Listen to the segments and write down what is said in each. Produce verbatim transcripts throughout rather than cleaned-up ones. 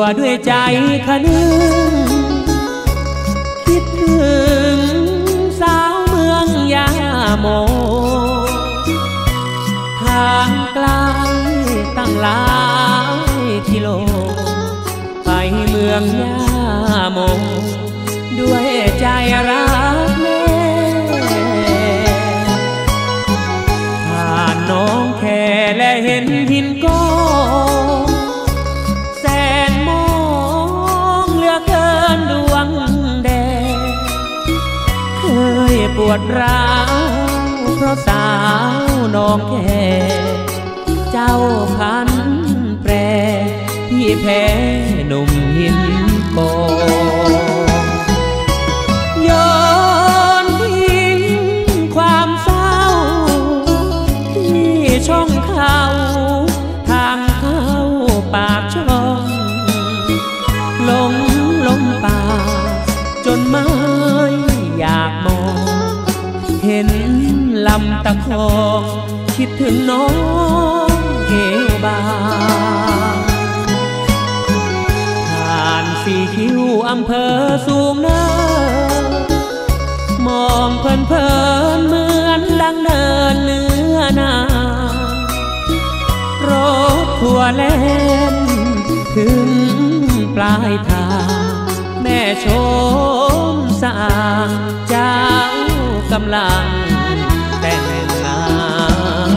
ด้วยใจคะนึงคิดถึงสาวเมืองยาโมทางไกลตั้งหลายกิโลไปเมืองยาโมด้วยใจรักแม่ผ่านน้องแค่และเห็นหินก้อนแสนมองเหลือเกินดวงแดงเคยปวดร้าวเพราะสาวน้องแค่เจ้าพันแปรพี่แพ้หนุ่มหินโกย้อนทิ้งความเศร้าที่ช่องเขาทางเข้าปากช่องลงลมป่าจนไม่อยากมองเห็นลำตะคองคิดถึงน้องเอวบางผ่านสี่คิ้วอำเภอสูงเนินมองเพลินเพลินเหมือนดังเดินเนื้อนาโรถทัวร์เล่นถึงปลายทางแม่ชมสะอาดเจ้ากำลังแต่งงาน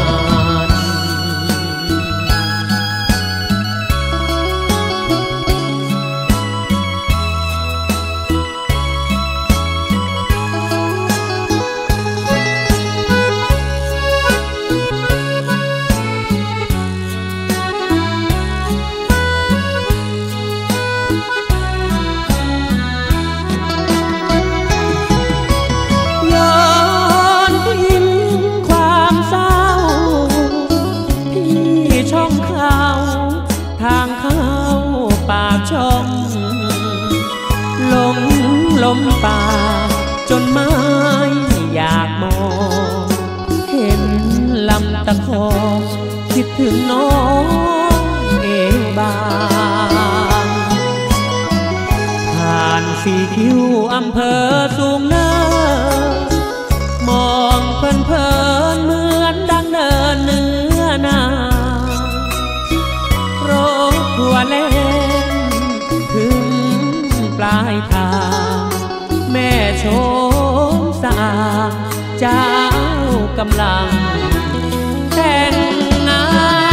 ลมป่าจนไม่อยากมองเห็นลำตะคองคิดถึงน้องเอวบางผ่านสี่คิ้วอำเภอสูงเนินมองเพลินเพลินเหมือนดังเดินเนื้อนาโรถทัวร์เล่นถึงปลายทางแม่ชมสะอาดเจ้ากำลังแต่งงาน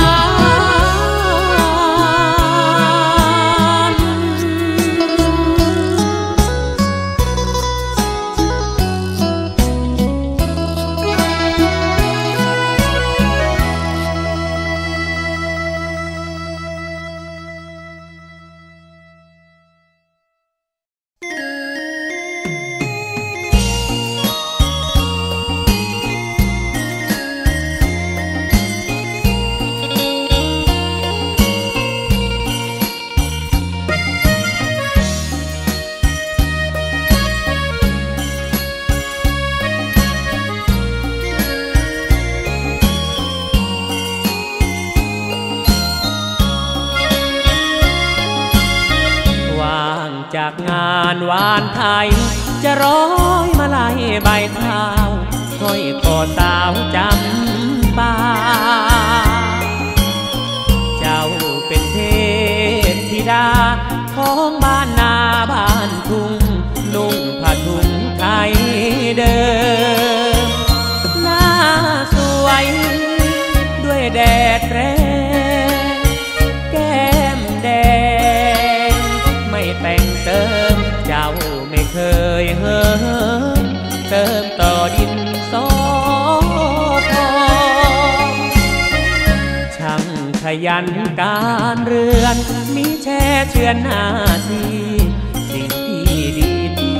จากงานวานไทยจะร้อยมาลัยใบเท้าห้อยคอสาวจำปาเจ้าเป็นเทพธิดาของบ้านนาบ้านทุ่งนุ่งผ้าถุงไทยเดิมหน้าสวยด้วยแดดแรงแก้มแดงไม่แต่งเติมเจ้าไม่เคยเหิมเติมต่อดินสอพอช่างขยันการเรือนมีแช่เชือนหน้าที่สิ่งที่ดีที่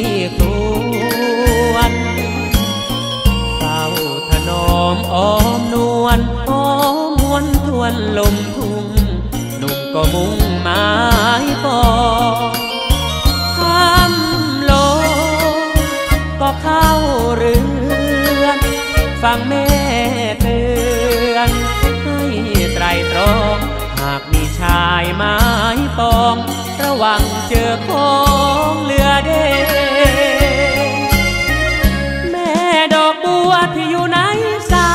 ควรเฝ้าถนอมอ้อมนวลอ้อมมวนทวนลมทุ่งนุ่มก็มุ่งหมายปองห้ามลงก็เข้าเรือนฟังแม่เตือนให้ไตรตรองหากมีชายหมายปอหวังเจอของเหลือเด่นแม่ดอกบัวที่อยู่ในสา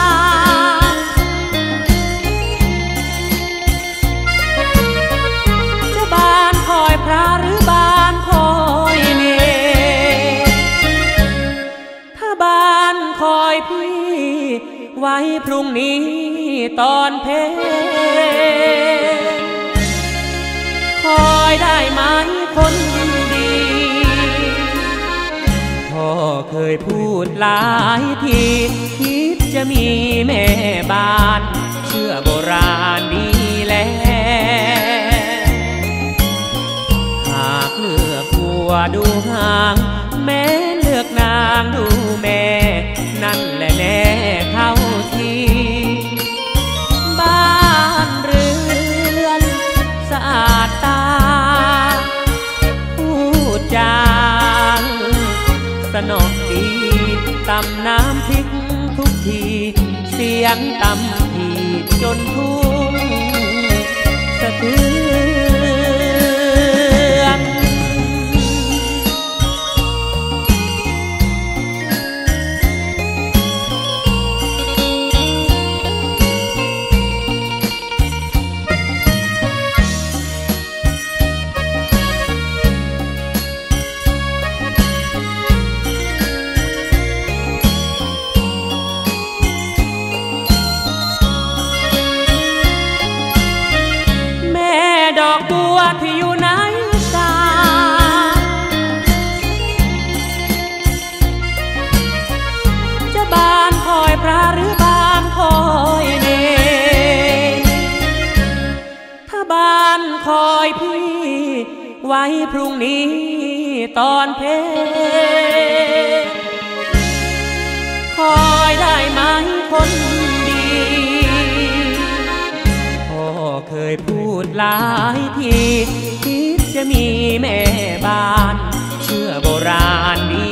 จะบานคอยพระหรือบานคอยเนถ้าบานคอยพี่ไว้พรุ่งนี้ตอนเพลคอยได้ไหมคนดีพ่อเคยพูดหลายทีคิดจะมีแม่บ้านเชื่อโบราณดีแล้วหากเลือกผัวดูห่างแม้เลือกนางดูแม่นั่นแหละแน่เข้าทีบ้านเรือนสะอาดตาพูดจาสนอดีตำน้ำพริกทุกทีเสียงตำทีจนทุ่งสะเทือนที่อยู่ในสาจะบานคอยพระหรือบานคอยเนถ้าบานคอยพี่ไว้พรุ่งนี้ตอนเพลคอยได้ไหมคนดีเคยพูดหลายทีคิดจะมีแม่บ้านเชื่อโบราณดี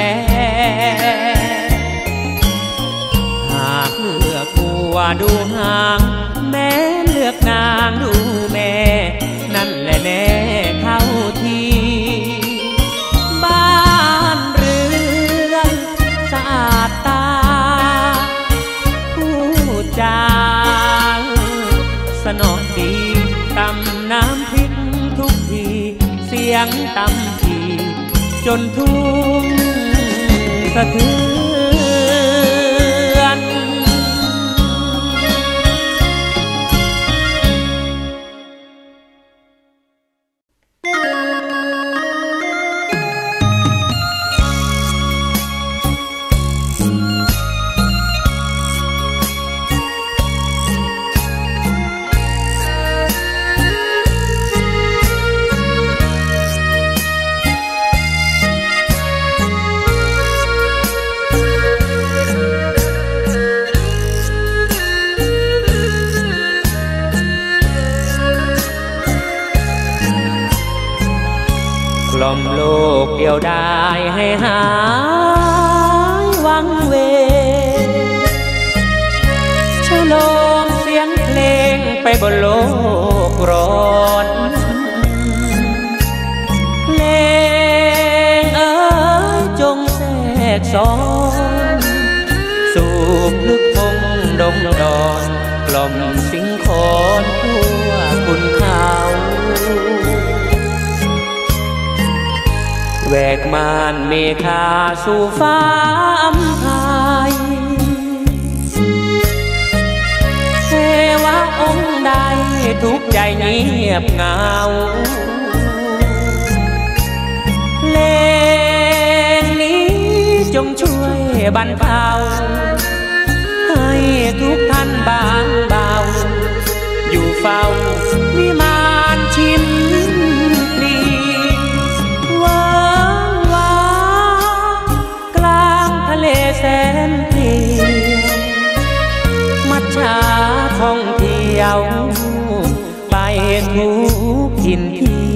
แล้วหากเลือกผัวดูห่างแม้เลือกนางดูแม่นั่นแหละแน่เข้าทีบ้านเรือนสะอาดตาพูดจาสนอดีตำน้ำพริกทุกทีเสียงตำทีจนทุ่งสะเทือนกล่อมโลกเดียวดายให้หายวังเวฉโลมเสียงเพลงไปบนโลกร้อนเพลงเอ๋ยจงแทรกซ้อนสูบลึกพงดงดอนกล่อมสิงคอนทั่วคุณเขาแวกม่านเมฆาสู่ฟ้าอำไพเทวะองค์ใดทุกใจเงียบเหงาเพลงนี้จงช่วยบรรเทาให้ทุกท่านบางเบาอยู่เฝ้าวิมานชิมพลีแสนเปลี่ยวมัจฉาท่องเที่ยวไปทุกถิ่นที่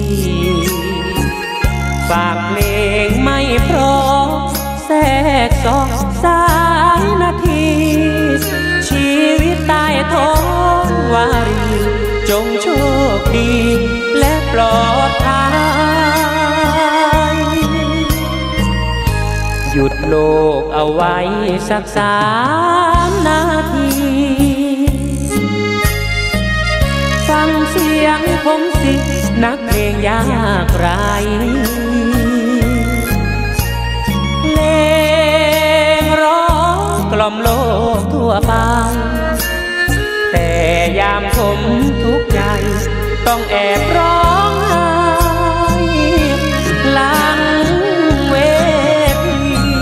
ฝากเพลงไม่เพราะแทรกซอกสายนาทีชีวิตใต้ท้องวารีจงโชคดีและปลอดภัยหยุดโลกเอาไว้สักสามนาทีฟังเสียงผมสินักเพลงยากไรเพลงร้องกล่อมโลกทั่วไปแต่ยามผมทุกข์ใจต้องแอบร้องไห้หลังเวที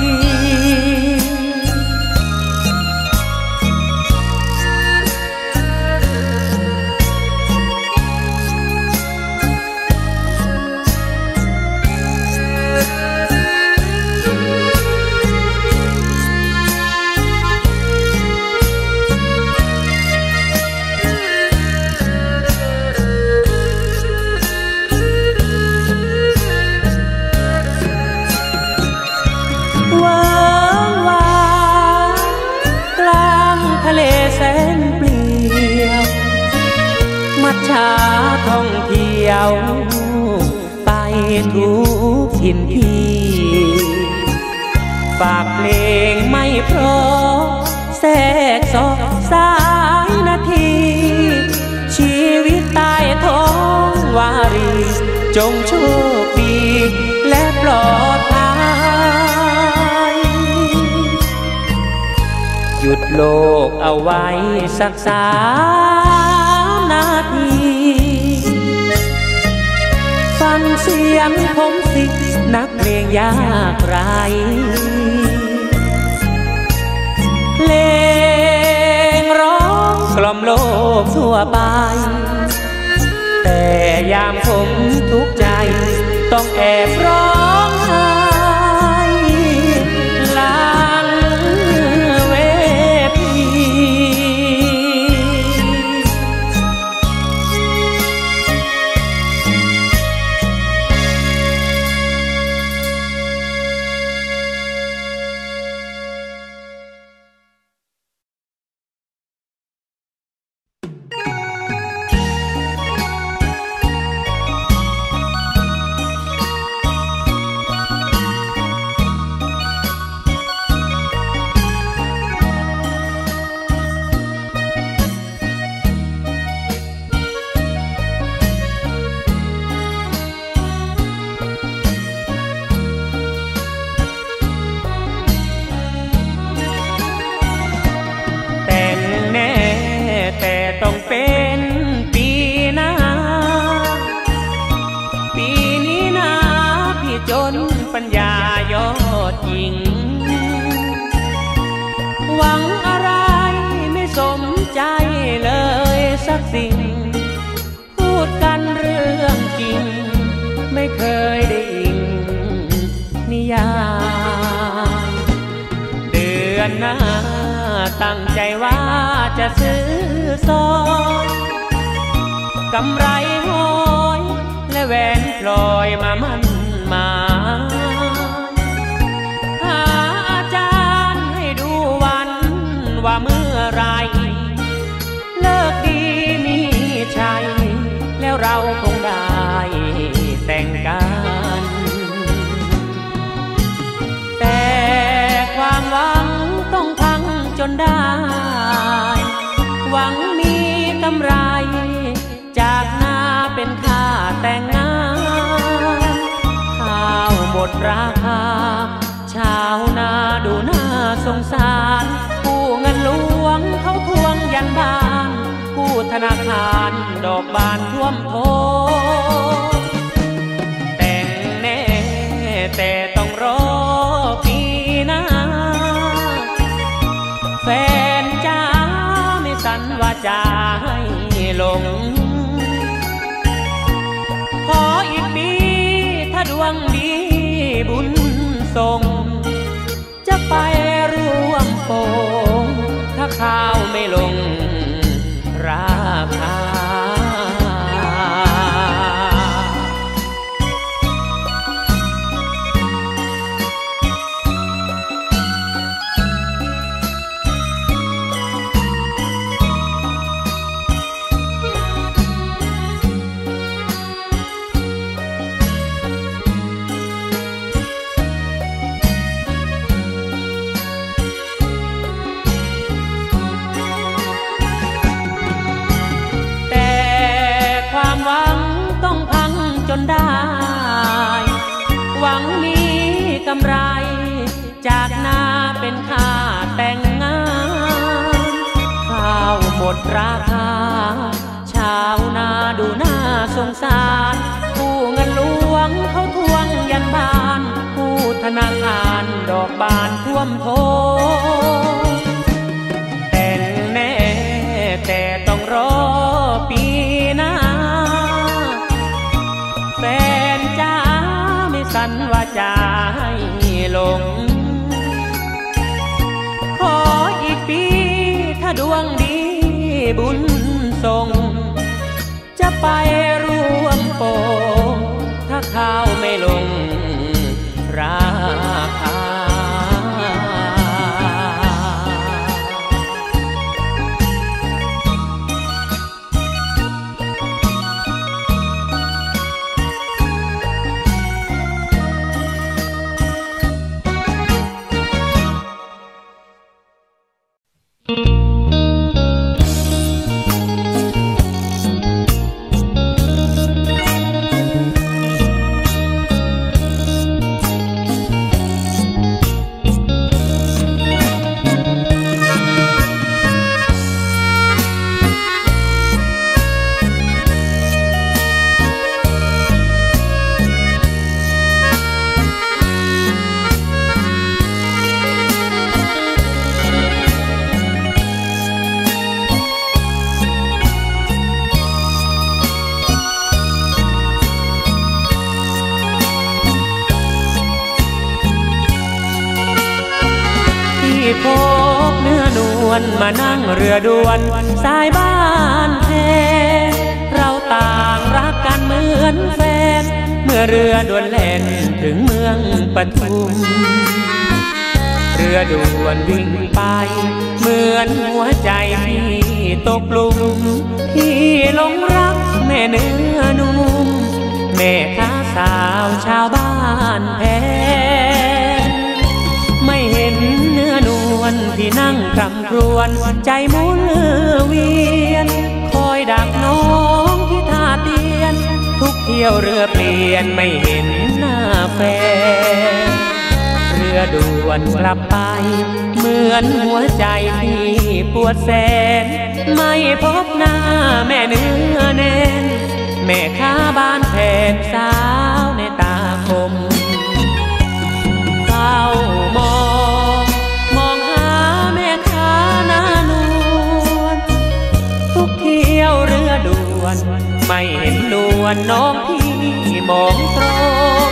ชาท่องเที่ยวไปทุกถิ่นที่ฝากเพลงไม่เพราะแทรกซอกสายนาทีชีวิตใต้ท้องวารีจงโชคดีและปลอดภัยหยุดโลกเอาไว้สักสามนาทีฟังเสียงผมสินักเพลงยากไรเพลงร้องกล่อมโลกทั่วไปแต่ยามผมทุกข์ใจต้องแอบร้องไห้หลังเวทีปัญญายอดยิ่งหวังอะไรไม่สมใจเลยสักสิ่งพูดกันเรื่องจริงไม่เคยได้อิงนิยายเดือนหน้าตั้งใจว่าจะซื้อซอยกำไรห้อยและแหวนพลอยมามั่นมาหาอาจารย์ให้ดูวันว่าเมื่อไรเลิกดีมีชัยแล้วเราคงได้แต่งกันแต่ความหวังต้องพังจนได้หวังมีกำไรจากหน้าเป็นค่าแต่งงานข้าวหมดราคาชาวนาดูน่าสงสารกู้เงินหลวงเขาทวงยันบ้านกู้ธนาคารดอกบานท่วมโถแต่งแน่แต่ต้องรอปีหน้าแฟนจ้าไม่สันว่าจะให้ลงขออีกปีถ้าดวงดีบุญส่งจะไปร่วมโปงถ้าข้าวไม่ลงราคาหวังมีกำไรจากนาเป็นค่าแต่งงานข้าวหมดราคาชาวนาดูน่าสงสารกู้เงินหลวงเขาทวงยันบ้านกู้ธนาคารดอกบานท่วมโทแต่งแน่แต่ต้องรอปีหน้าแฟนจ้าไม่สัญว่าจะให้ลงขออีกปีถ้าดวงดีบุญส่งจะไปร่วมโปงถ้าข้าวไม่ลงราคาพบเนื้อนวลมานั่งเรือด่วนสายบ้านแท้เราต่างรักกันเหมือนแฟนเมื่อเรือด่วนแล่นถึงเมืองปทุมเรือด่วนวิ่งไปเหมือนหัวใจพี่ตกหลุมพี่หลงรักแม่เนื้อนุ่มแม่ค้าสาวชาวบ้านแท้ไม่เห็นเนื้อนวลที่นั่งคำครวญใจหมุนเวียนคอยดักน้องที่ท่าเตียนทุกเที่ยวเรือเปลี่ยนไม่เห็นหน้าแฟนเรือด่วนกลับไปเหมือนหัวใจที่ปวดแสนไม่พบหน้าแม่เนื้อแน่นแม่ค้าบ้านแผนสาวในตาคมเฝ้ามองมองหาแม่ค้าหน้านวลทุกเที่ยวเรือด่วนไม่เห็นนวลน้องพี่มองตรง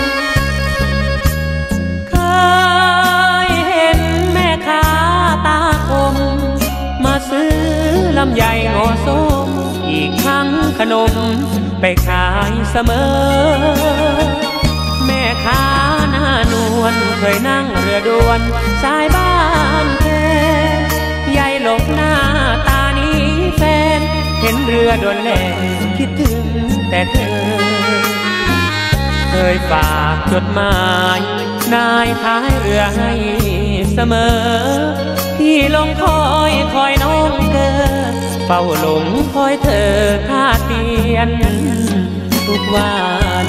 เคยเห็นแม่ค้าตาคมมาซื้อลำไยงอส้มอีกครั้งขนมไปขายเสมอแม่ค้าหน้านวลเคยนั่งเรือด่วนสายบ้านแท้ยายหลบหน้าตานี้แฟนเห็นเรือด่วนแล่นคิดถึงแต่เธอเคยฝากจดหมายนายท้ายเรือให้เสมอพี่ลงคอยคอยน้องเกิดเฝ้าหลงคอยเธอท่าเตียนทุกวัน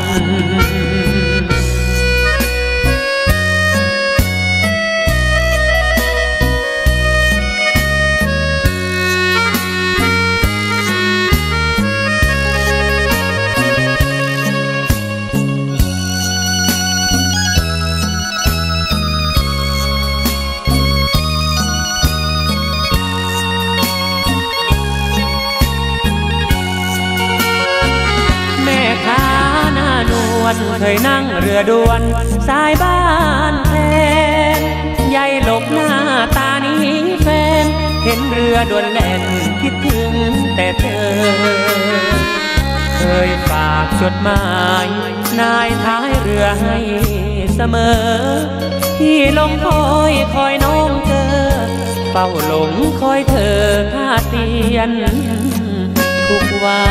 เคยนั่งเรือด่วนสายบ้านแทนยายหลบหน้าตานี้แฟนเห็นเรือด่วนแล่นคิดถึงแต่เธอเคยฝากจดหมายนายท้ายเรือให้เสมอพี่ลงคอยคอยน้องเธอเฝ้าหลงคอยเธอท่าเตียนทุกวัน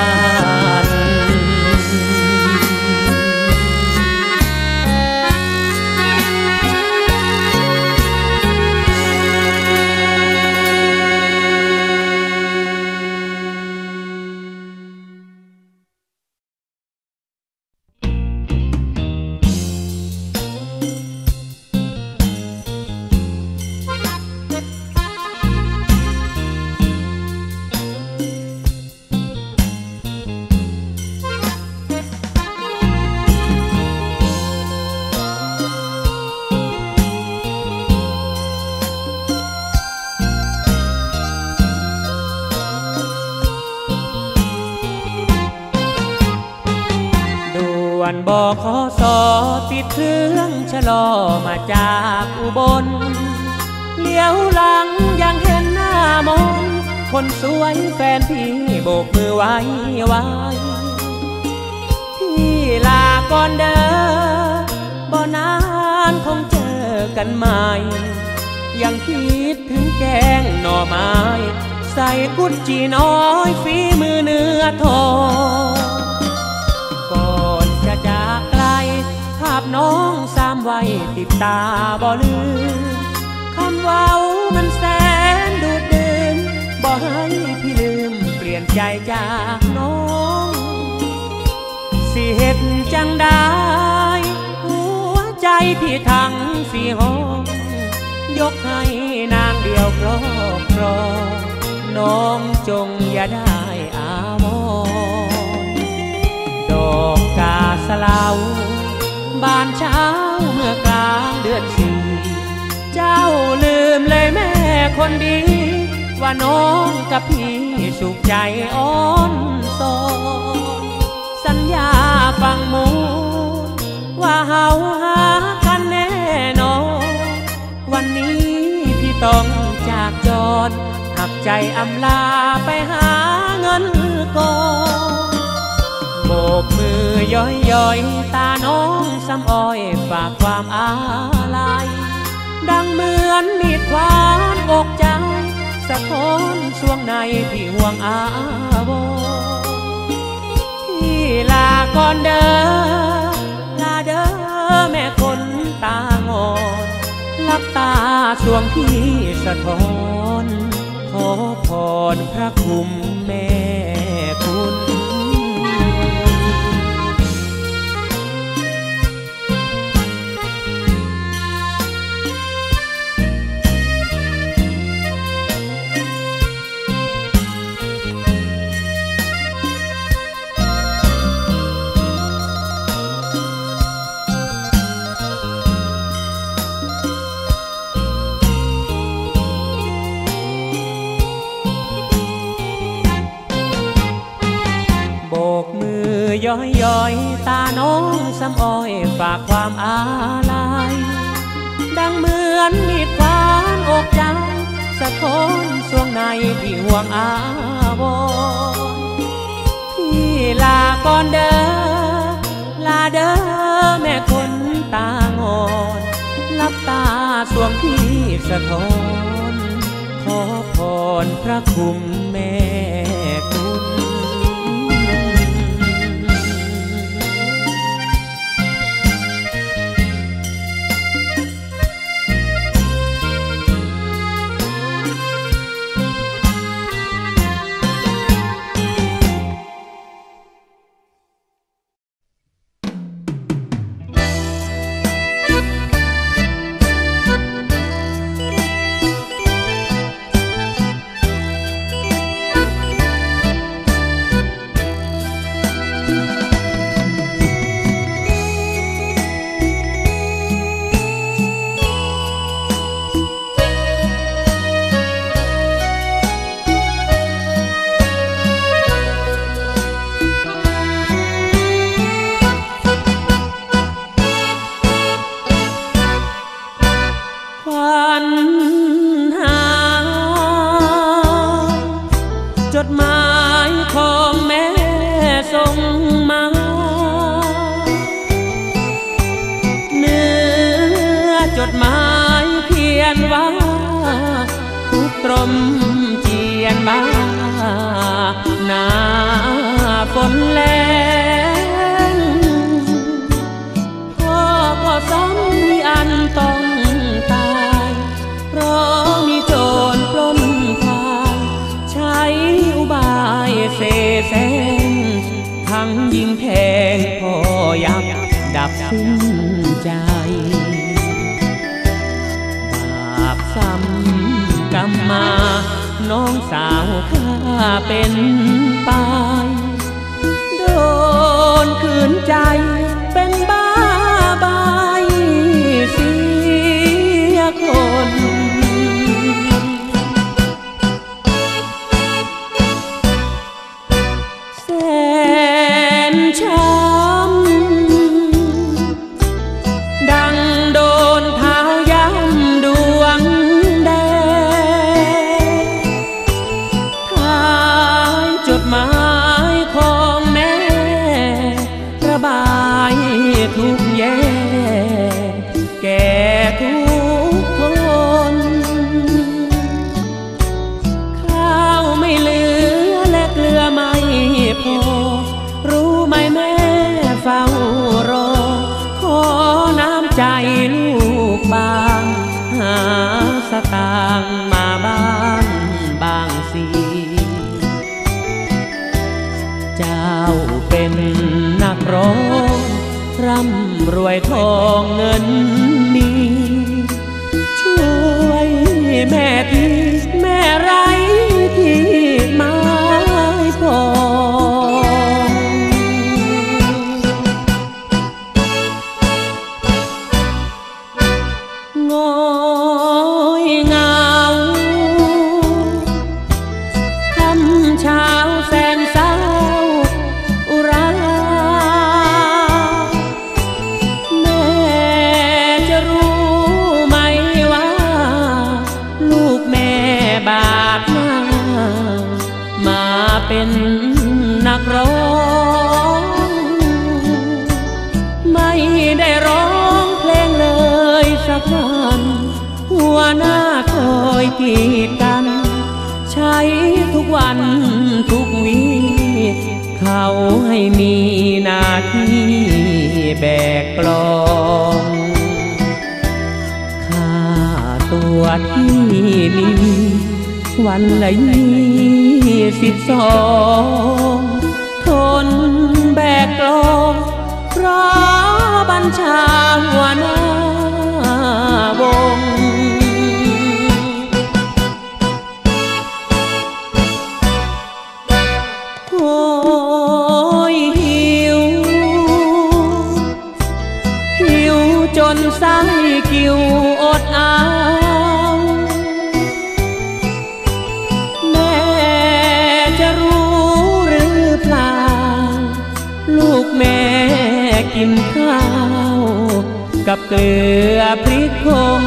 ขสติดเครื่องชะลอมาจากอุบลเลี้ยวหลังยังเห็นหน้ามนคนสวยแฟนพี่โบกมือไว้ไว้พี่ลาก่อนเด้อบ่นานคงเจอกันใหม่ยังคิดถึงแกงหน่อไม้ใส่กุดจีน้อยฝีมือเนื้อทองก่อนจะจากไกลภาพน้องสามวัยติดตาบ่ลืมคำเว้ามันแสนดูดดื่มบ่ให้พี่ลืมเปลี่ยนใจจากน้องสิเฮ็ดจังได้หัวใจพี่ทั้งสี่ห้องยกให้นางเดียวครอบครองน้องจงอย่าได้อาวรดอกกาสลาวบานเช้าเมื่อกลางเดือนสี่เจ้าลืมเลยแม่คนดีว่าน้องกับพี่สุขใจอ่อนซอนสัญญาฟังหมูว่าเฮาหากันแน่นอนวันนี้พี่ต้องจากจรหักใจอำลาไปหาเงินก่อนโบกมือย่อยย่อยตาน้องซ้ำอ้อยฝากความอาลัยดังเหมือนมีดขวานอกใจสะท้อนช่วงในที่ห่วงอาวรพี่ลาก่อนเด้อลาเด้อแม่คนตางอนลับตาช่วงพี่สะท้อนขอพรพระคุณแม่คุณย้อยย้อยตาน้องซ้ำอ้อยฝากความอาลัยดังเหมือนมีดขวานอกใจสะท้อนช่วงในที่ห่วงอาวรพี่ลาก่อนเด้อลาเด้อแม่คนตางอนลับตาช่วงพี่สะท้อนขอพรพระคุณแม่คุณฝนแรงพ่อก็ซ้ำมีอันต้องตายเพราะมีโจรปล้นควายใช้อุบายเสแสร้งทั้งยิงแทงพ่อยับดับสิ้นใจบาปซ้ำกรรมมาน้องสาวข้าเป็นตายโดนขืนใจเป็นบ้าใบเสียคนแสนช้ำใจลูกบางหาสตางค์มาบ้านบางสีเจ้าเป็นนักร้องร่ำรวยทองเงินมีช่วยแม่ที่แม่ไร้ที่ไม้พองอยเงาคำเช้าแสนเศร้าอุราแม่จะรู้ไหมว่าลูกแม่บาปหน้ามาเป็นนักร้องไม่ได้ร้องเพลงเลยสักวันหัวหน้าคอยกีดกันใช้ทุกวันทุกวีเขาให้มีหน้าที่แบกกลองค่าตัวที่มีวันละยี่สิบสองทนแบกกลองเพราะบัญชาหัวหน้าวงโอยหิวหิวจนไส้กิ่วอดเอาแม่จะรู้หรือเปล่าลูกแม่กินข้าวกับเกลือพริกผง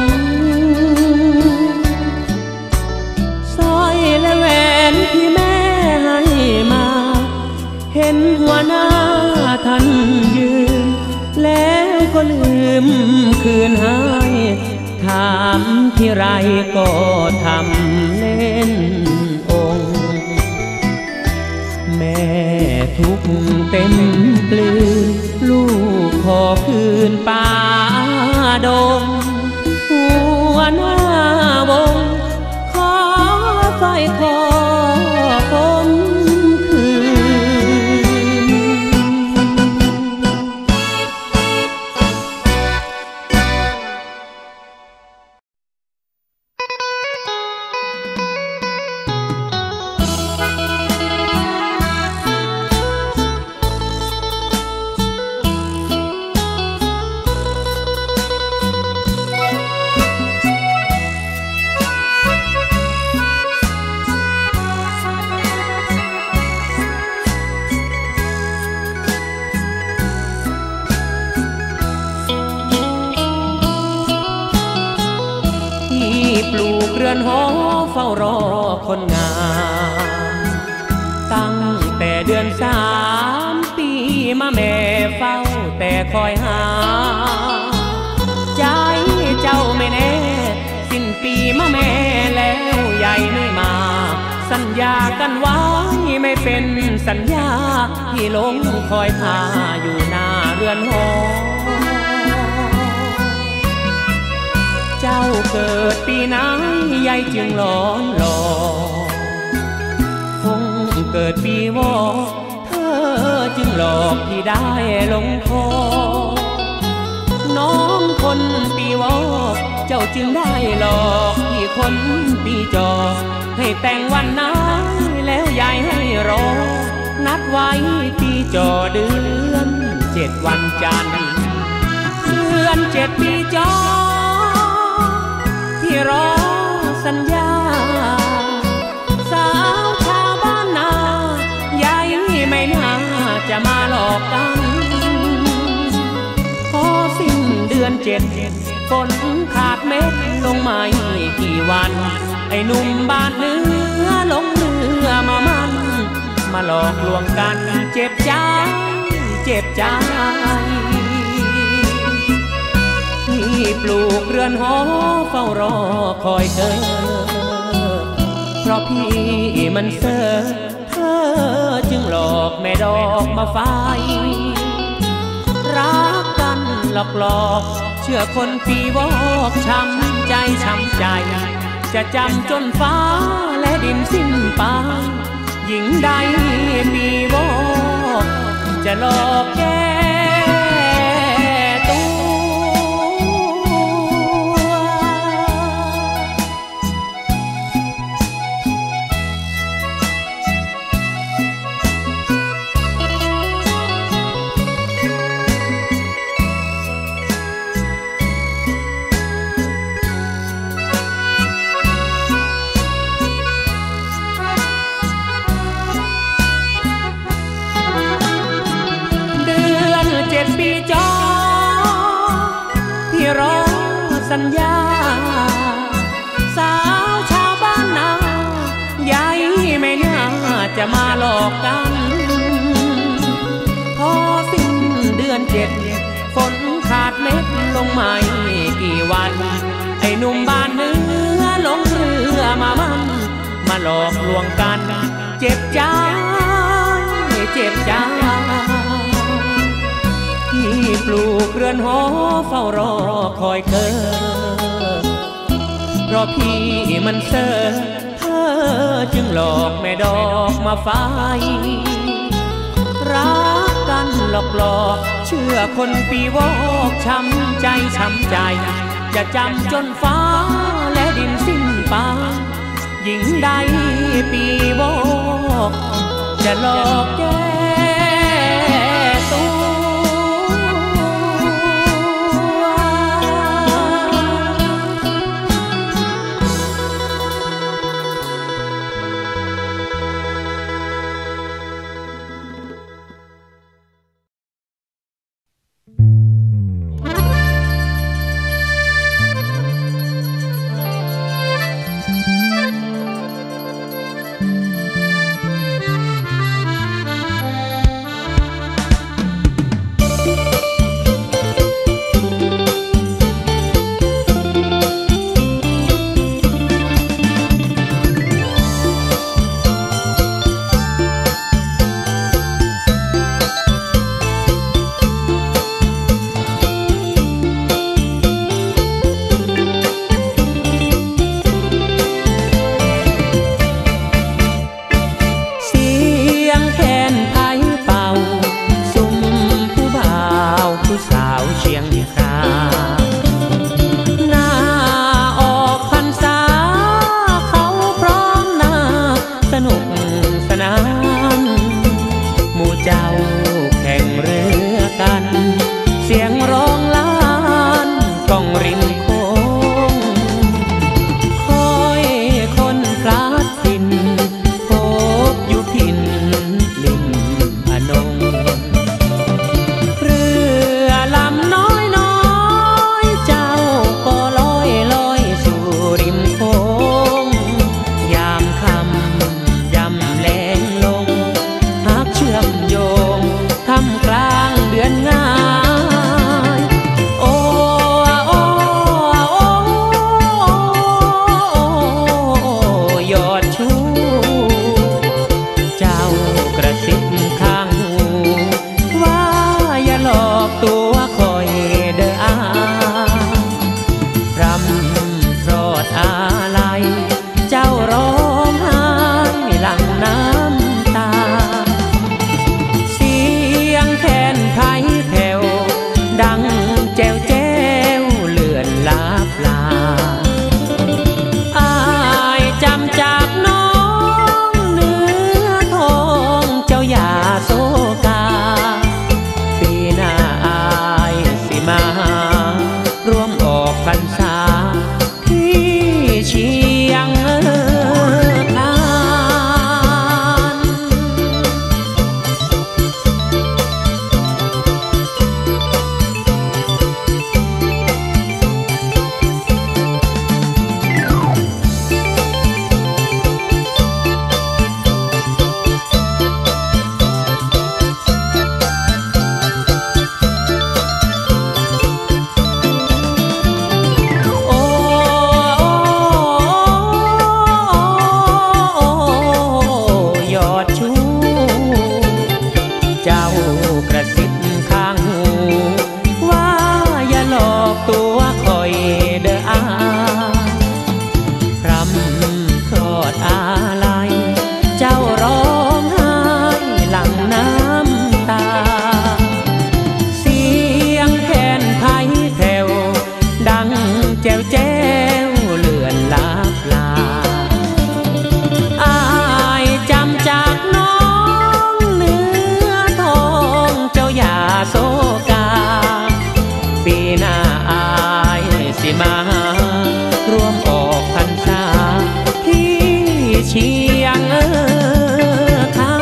สร้อยและแหวนที่แม่ให้มาเห็นหัวหน้าท่านยืนแล้วก็ลืมคืนให้ถามที่ไรก็ทำเล่นองค์แม่ทุกเต็มปลือลูกขอคืนป่าดงหัวหน้าวงขอสร้อยคอผมคืนปลูกเรือนหอเฝ้ารอคนงามตั้งแต่เดือนสามปีมาแม่เฝ้าแต่คอยหาใจเจ้าไม่แน่สิ้นปีมาแม่แล้วใหญ่ไม่มาสัญญากันไว้ไม่เป็นสัญญาที่ลงคอยท่าอยู่หน้าเรือนหอเจ้าเกิดปีไหนยายจึงหลอนหลอคงเกิดปีวอเธอจึงหลอกที่ได้ลงคอน้องคนปีวอเจ้าจึงได้หลอกที่คนปีจอให้แต่งวันนั้นแล้วยายให้รอนัดไว้ปีจอเดือนเจ็ดวันจันทร์เดือนเจ็ดปีจอที่รอสัญญาสาวชาวบ้านนายายไม่น่าจะมาหลอกกันพอสิ้นเดือนเจ็ดฝนขาดเม็ดลงมากี่วันไอ้หนุ่มบ้านเนื้อลงเรือมามันมาหลอกลวงกันเจ็บใจเจ็บใจที่ปลูกเรือนหอเฝ้ารอคอยเธอเพราะพี่มันเซ่อเธอจึงหลอกแม่ดอกมาไฟรักกันหลอกหลอกชชื่อคนปีวอกช้ำใจช้ำใจจะจำจนฟ้าและดินสิ้นปาหญิงใดปีวอกจะหลอกแก้ตัวปีจอที่รอสัญญาสาวชาวบ้านนาใหญ่ไม่น่าจะมาหลอกกันพอสิ้นเดือนเจ็ดฝนขาดเม็ดลงไม่กี่วันไอ้หนุ่มบ้านเนื้อลงเรือมามันมาหลอกลวงกันเจ็บใจเจ็บใจที่ปลูกเรือนหอเฝ้ารอคอยเกิดเพราะพี่มันเซ่อเธอจึงหลอกแม่ดอกมาไฟรักกันหลอกหลอกเชื่อคนปีวอกช้ำใจช้ำใจจะจำจนฟ้าและดินสิ้นปาหญิงใดปีวอกจะหลอกแก้ตัวตัวคอยเด้ออายพรำทอดอาลัยเจ้าร้องไห้หลั่งน้ำตาเสียงแคนไผ่แผ่วดังแจ้วแจ้วเลื่อนลับลาอายจำจากน้องเนื้อทองเจ้าอย่าโศกาปีหน้าอายสิมารวมออกพรรษาที่เชียงเออคาน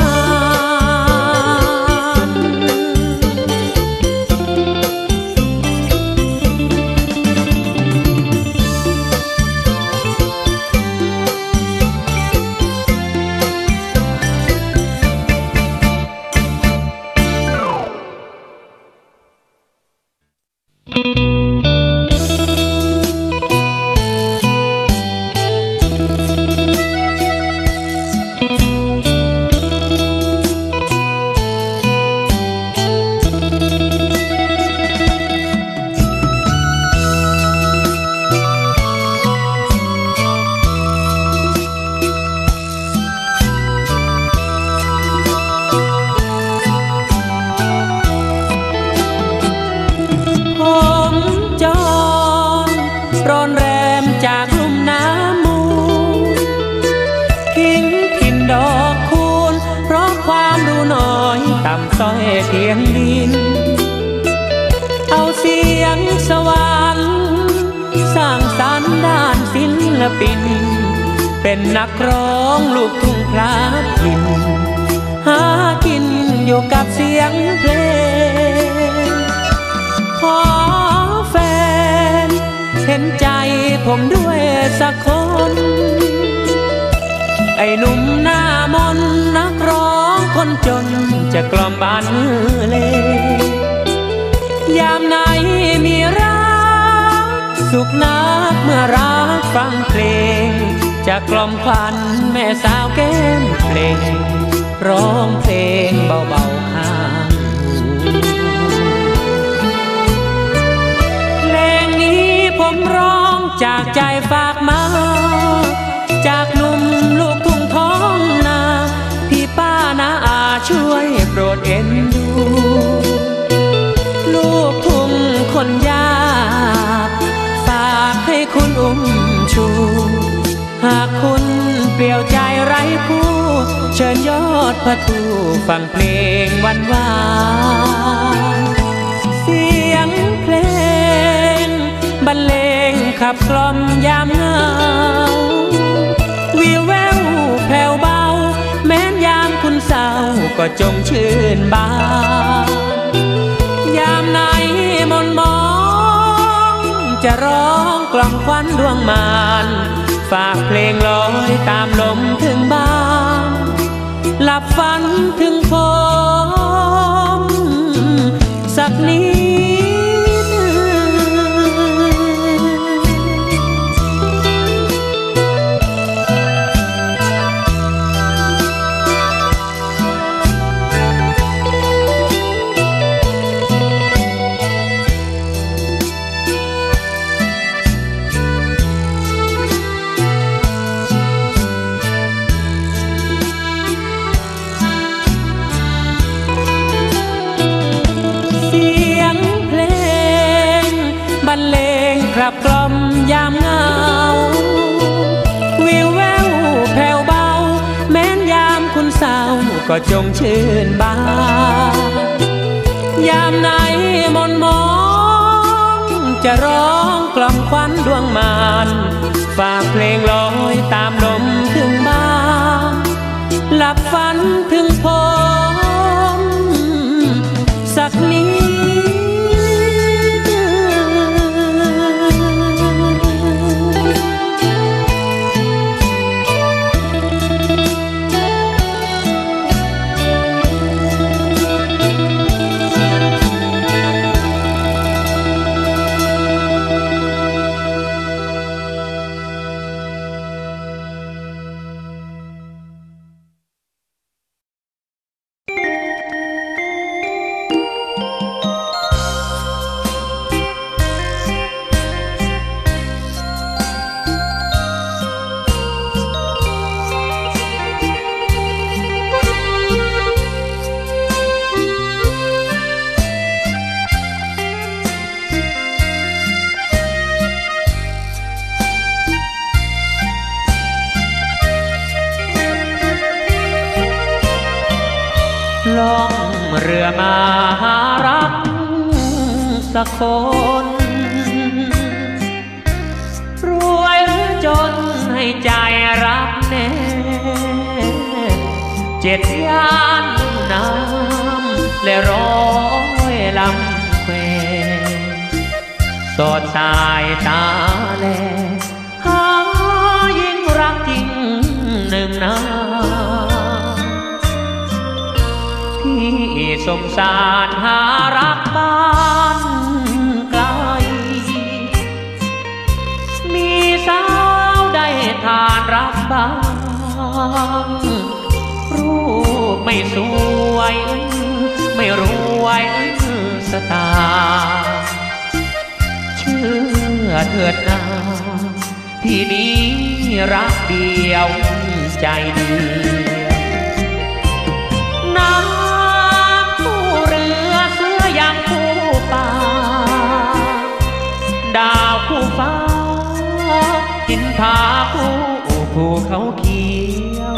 ร้อนแรมจากลุ่มน้ำมูลทิ้งถิ่นดอกคูณเพราะความรู้น้อยต่ำต้อยเพียงดินเอาเสียงสวรรค์สร้างสรรค์ด้านศิลปินเป็นนักร้องลูกทุ่งพระถิ่นหากินอยู่กับเสียงเพลงขอแฟนเห็นใจผมด้วยสักคนไอ้หนุ่มหน้ามนนักร้องคนจนจะกล่อมบ้านเลยามไหนมีรักสุขนักเมื่อรักฟังเพลงจะกล่อมขวัญแม่สาวแก้มเพลงร้องเพลงเบาๆข้างเพลงนี้ผมร้องจากใจฝากมาจากหนุ่มลูกทุ่งท้องนาพี่ป้านาอาช่วยโปรดเอ็นดูลูกทุ่งคนยากฝากให้คุณอุ้มชูหากคุณเปลี่ยวใจไร้คู่เชิญยอดพระทูฟังเพลงวันวานเสียงเพลงบรรเลงขับกล่อมยามเหงาวิวแววแผ่วเบาแม้นยามคุณเศร้าก็จงชื่นบานยามไหนมนมองจะร้องกล่อมควันดวงมานฝากเพลงลอยตามลมถึงบ้านหลับฝันถึงผมสักนิขับกล่อมยามเหงาวิวแววแผ่วเบาแม้นยามคุณเศร้าก็จงชื่นบานยามไหนมนมองจะร้องกล่อมควันดวงมานฝากเพลงลอยตามลมถึงบ้านหลับฝันถึงผมสักนิดมาหารักสักคนรวยหรือจนให้ใจรับแน่เจ็ดย่านน้ำและร้อยลำแควสอดสายตาแลหายิ่งรักจริงหนึ่งนาที่สมสารหารักบ้านไกลมีสาวได้ทานรักบ้างรูปไม่สวยไม่รวยสตาเชื่อเถิดนาที่นี้รักเดียวใจเดียวน้ำคู่เรือเสือยังคู่ป่าดาวคู่ฟ้าหินผาคู่ภูเขาเขียว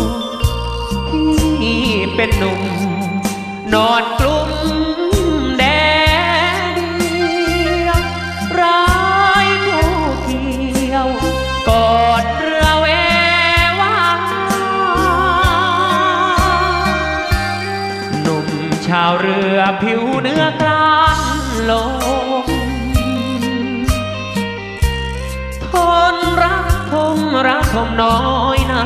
ที่เป็นหนุ่มนอนกลุ้มแดดเดียวร้ายคู่เกี่ยวกอดเรือเววาหนุ่มชาวเรือผิวเนื้อกลานลมทนรักทมรักทมน้อยนะ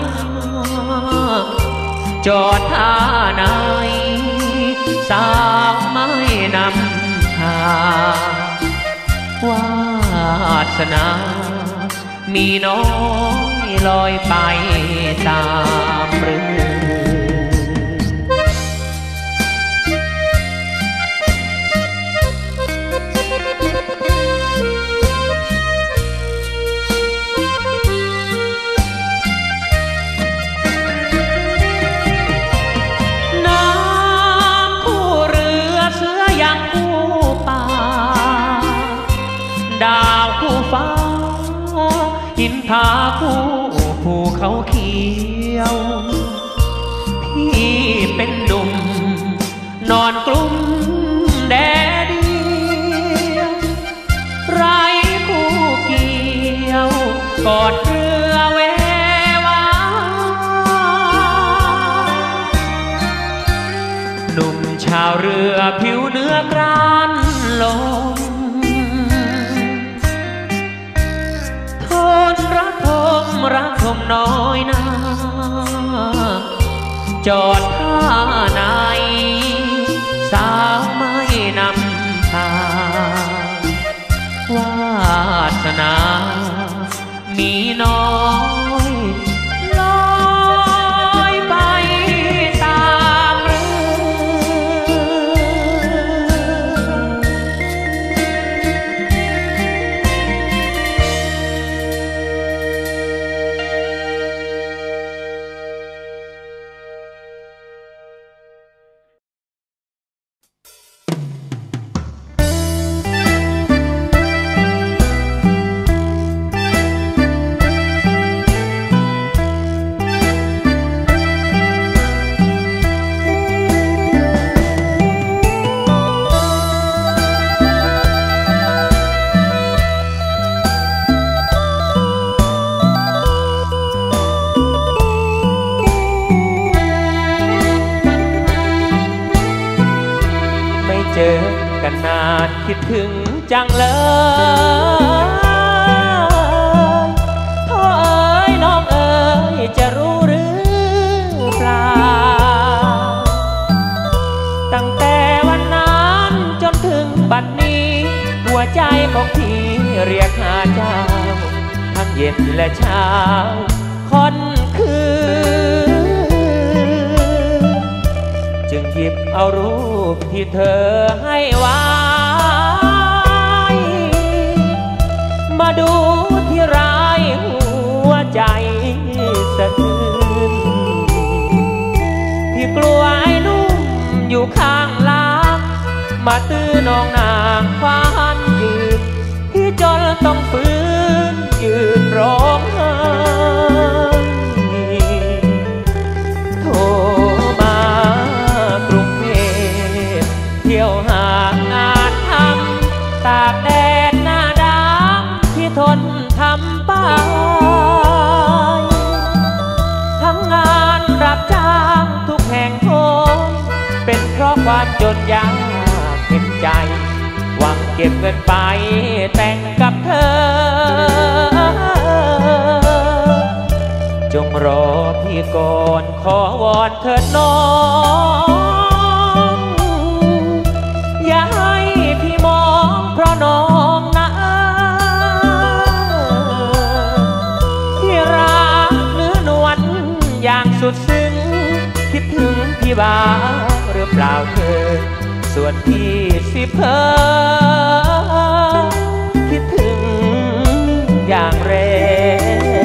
จอดท่าไหนสาวไม่นำพาวาสนามีน้อยลอยไปตามเรือดาวคู่ฟ้าหินผาคู่ภูเขาเขียวพี่เป็นหนุ่มนอนกลุ้มแดดเดียวไร้คู่เกี่ยวกอดเรือเววาหนุ่มชาวเรือผิวเนื้อกรานลมรักทมรักทมน้อยนาจอดท่าไหนสาวไม่นำพาวาสนามีน้อยลอยไปตามเรือกันนานคิดถึงจังเลยพ่อเอ๋ยน้องเอ๋ยจะรู้หรือเปล่าตั้งแต่วันนั้นจนถึงบัดนี้หัวใจของพี่เรียกหาเจ้าทั้งเย็นและเช้าค่อนคืนจึงหยิบเอารูปที่เธอให้ไว้มาดูที่ไรหัวใจสะอื้นที่กลัวไอ้นุ่มอยู่ข้างล่างมาตื้อน้องนางควานยืนที่จนต้องฟื้นยืนร้องไห้โทรมากรุงเทพก็บเงินไปแต่งกับเธอจงรอพี่ก่อนขอวอนเถิดน้องอย่าให้พี่มองเพราะน้องนะที่รักเนื้อนวลอย่างสุดซึ้งคิดถึงพี่บ้างหรือเปล่าเธอส่วนพี่สิเพ้อคิดถึงอย่างแรง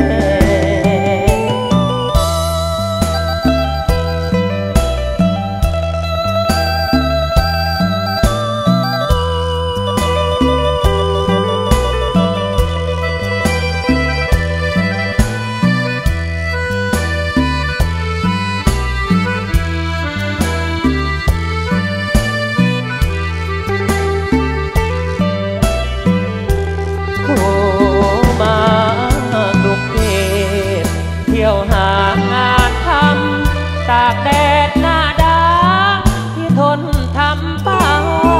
ตากแดดหน้าดาที่ทนทำเป้า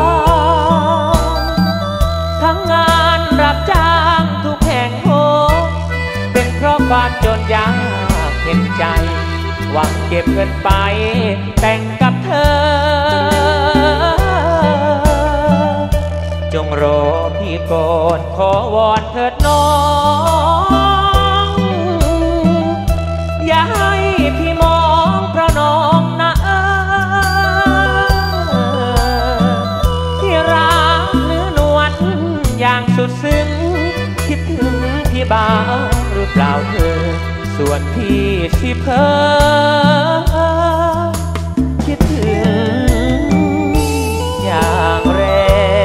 ทั้งงานรับจ้างทุกแห่งโหเป็นเพราะความจนยากเห็นใจหวังเก็บเงินไปแต่งกับเธอจงรอพี่ก่อนขอวอนเถิดน้องอย่าให้พี่มองเพราะน้องนะที่รักเนื้อนวลอย่างสุดซึ้งคิดถึงพี่บ้างหรือเปล่าเธอส่วนพี่สิเพ้อคิดถึงอย่างแรง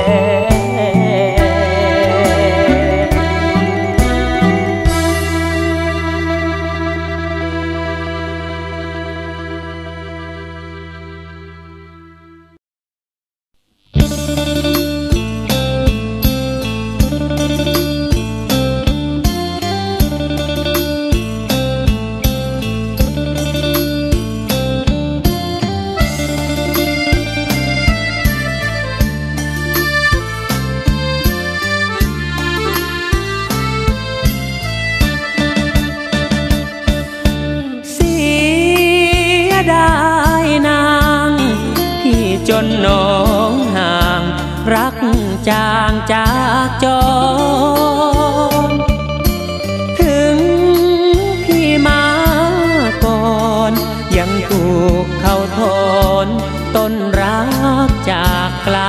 จนน้องห่างรักจางจากจรถึงพี่มาก่อนยังถูกเขาทนต้นรักจากไกล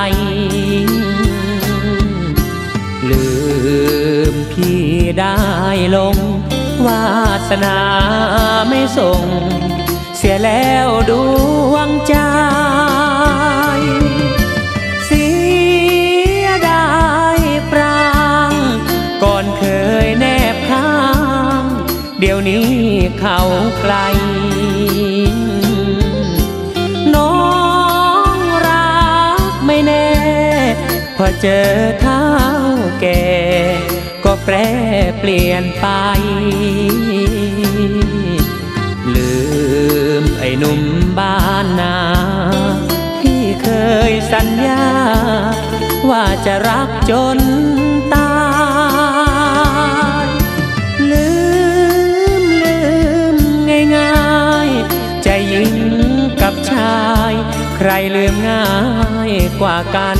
ลืมพี่ได้ลงวาสนาไม่ส่งเสียแล้วดวงใจเสียดายปรางก่อนเคยแนบข้างเดี๋ยวนี้เขาไกลน้องรักไม่แน่พอเจอเท่าแก่ก็แปรเปลี่ยนไปลืมไอ้หนุ่มบ้านนาที่เคยสัญญาว่าจะรักจนตายลืมลืมง่ายๆใจยิ่งกับชายใครลืมง่ายกว่ากัน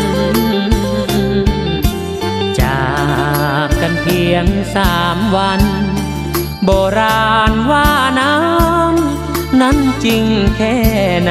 จากกันเพียงสามวันโบราณว่าน้ำนั้นจริงแค่ไหน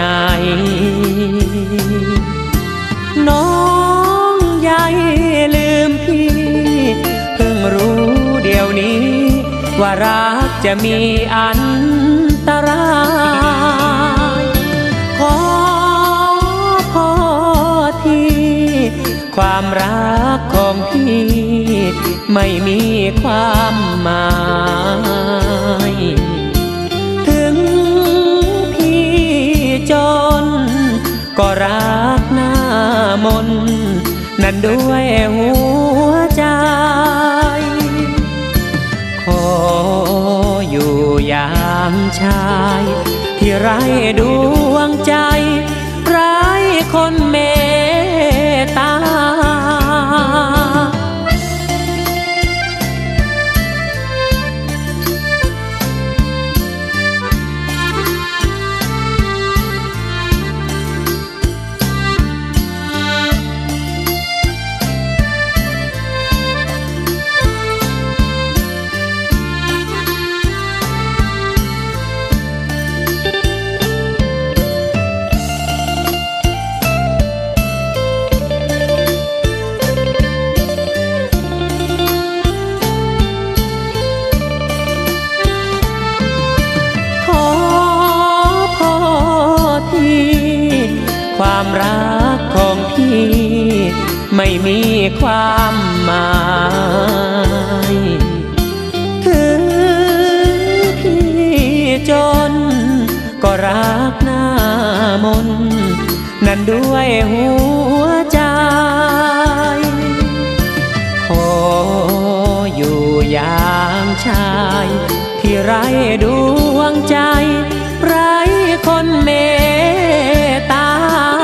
น้องใหญ่ลืมพี่เพิ่งรู้เดี๋ยวนี้ว่ารักจะมีอันตรายขอพอทีความรักของพี่ไม่มีความหมายถึงพี่จนก็รักหน้ามนนั่นด้วยหัวใจขออยู่ยามชายที่ไร้ดวงใจไร้คนเมตตาความรักของพี่ไม่มีความหมายถึงพี่จนก็รักหน้ามนนั่นด้วยหัวใจขออยู่อย่างชายที่ไร้ดวงใจไร้คนเมตตา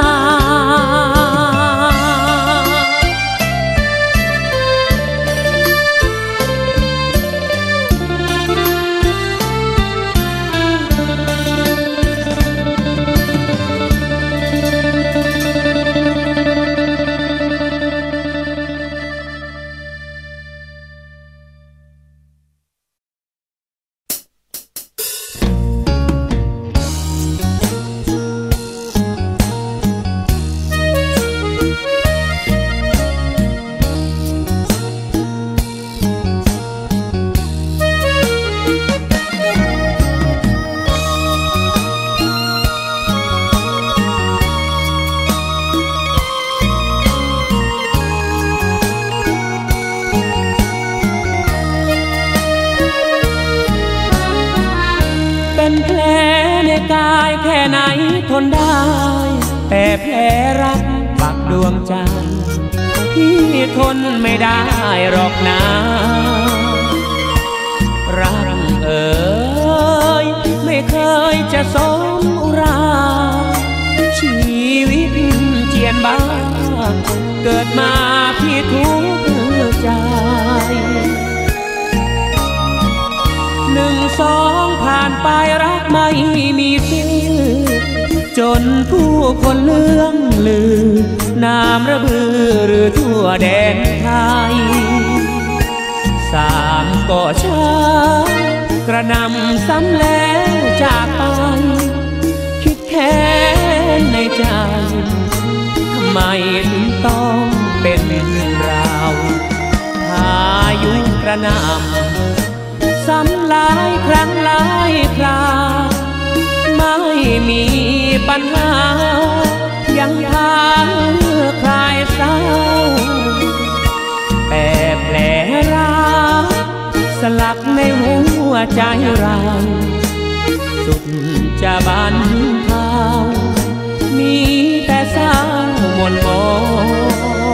ทนได้แต่แผลรักปักดวงใจพี่ทนไม่ได้หรอกนะรักเอ๋ยไม่เคยจะสมอุราชีวิตเจียนบ้าเกิดมาพี่ทุกข์ใจหนึ่งสองผ่านไปรักไม่มีสิ้นจนผู้คนเลื่องลือนามระบือหรือทั่วแดนไทยสามก็ช้ากระนำซ้ำแล้วจากไปคิดแค้นในใจทำไมถึงต้องเป็นเรื่องราวพายุกระนำซ้ำหลายครั้งหลายคราไม่มีปัญหายังพาคลายเศร้าแต่แผลรักสลักในหัวใจเราสุดจะบันเทามีแต่เศร้าหม่นหมอง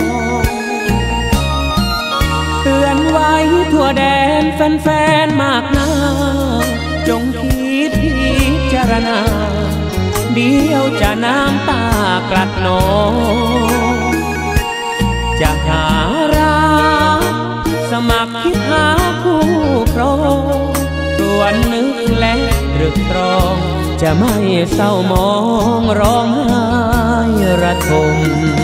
เตือนไว้ทั่วแดนแฟนๆมากหน้าจงคิดพิจารณาเดียวจะน้ำตากลัดนองจะหารักสมัครคิดหาคู่ครองส่วนนึกและตรึกตรองจะไม่เศร้ามองร้องไห้ระทม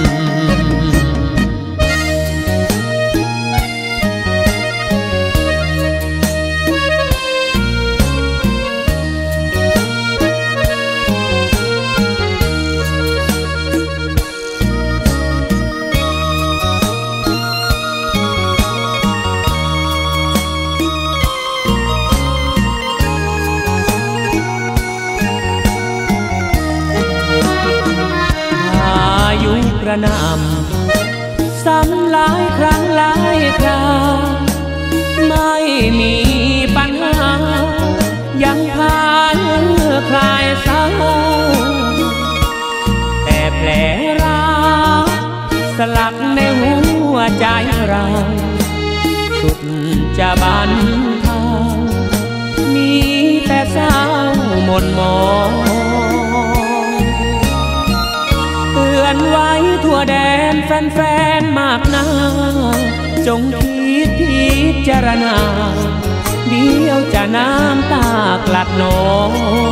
กระนำซ้ำหลายครั้งหลายคราไม่มีปัญหายังพานคลายเศร้าแต่แผลรักสลักในหัวใจเราสุดจะบันเทามีแต่เศร้าหม่นหมองเตือนไว้ทั่วแดนแฟนๆมากหน้าจงคิดพิจารณาเดียวจะน้ำตากลัดนอง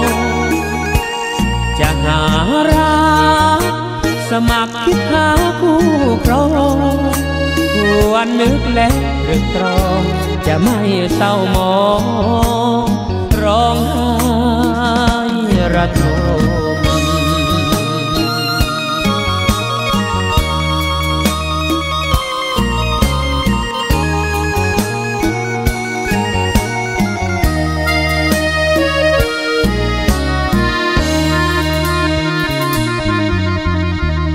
จะหารักสมัครคิดหาคู่ครองควรนึกและตรึกตรองจะไม่เศร้ามองร้องไห้ระทมเ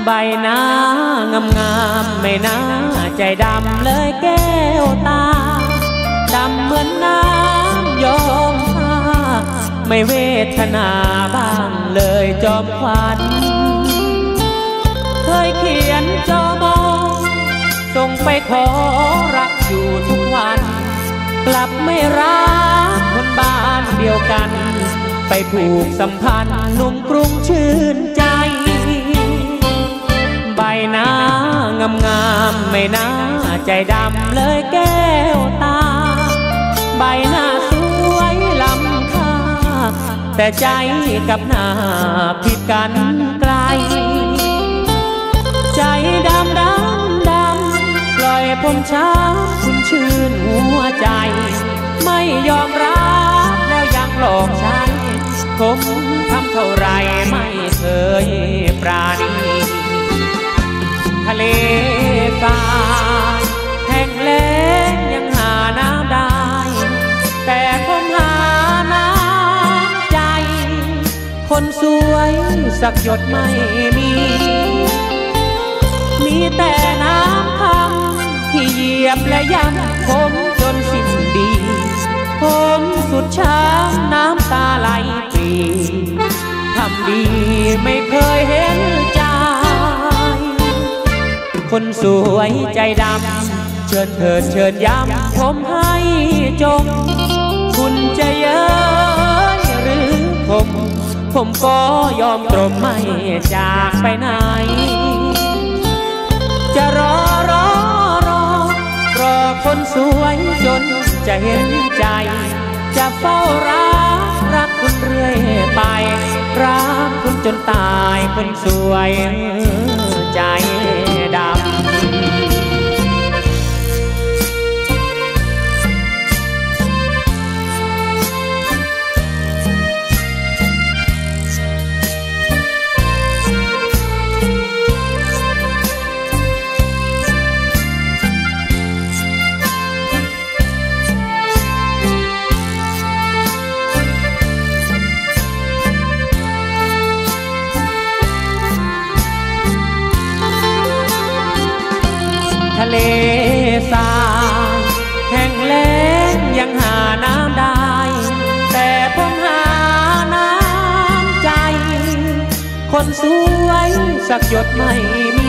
ใบหน้างามงามไม่น่าใจดำเลยแก้วตาดำเหมือนน้ำยอมผ้าไม่เวทนาบ้างเลยจอมขวัญเคยเขียนจอมอส่งไปขอรักอยู่ทุกวันกลับไม่รักคนบ้านเดียวกันไปผูกสัมพันธ์หนุ่มกรุงชื่นใจใบหน้างามงามไม่น่าใจดำเลยแก้วตาใบหน้าสวยล้ำค่าแต่ใจกับหน้าผิดกันไกลใจดำดำดำปล่อยผมช้ำคุณชื่นหัวใจไม่ยอมรับแล้วยังหลอกใช้ผมทำเท่าไรไม่เคยปราณีทะเลทรายแห้งแล้งยังหาน้ำได้แต่ผมหาน้ำใจคนสวยสักหยดไม่มีมีแต่น้ำคำที่เหยียบและย้ำผมจนสิ้นดีผมสุดช้ำน้ำตาไหลปรีทำดีไม่เคยเห็นใจคนสวยใจดำเชิญเถิดเชิญย้ำผมให้จงคุณจะเย้ยหรือผมผมก็ยอมตรมไม่จากไปไหนจะรอรอรอรอคนสวยจนจะเห็นใจจะเฝ้ารักรักคุณเรื่อยไปรักคุณจนตายคนสวยใจดำทะเลทรายแห้งแล้งยังหาน้ำได้แต่ผมหาน้ำใจคนสวยสักหยดไม่มี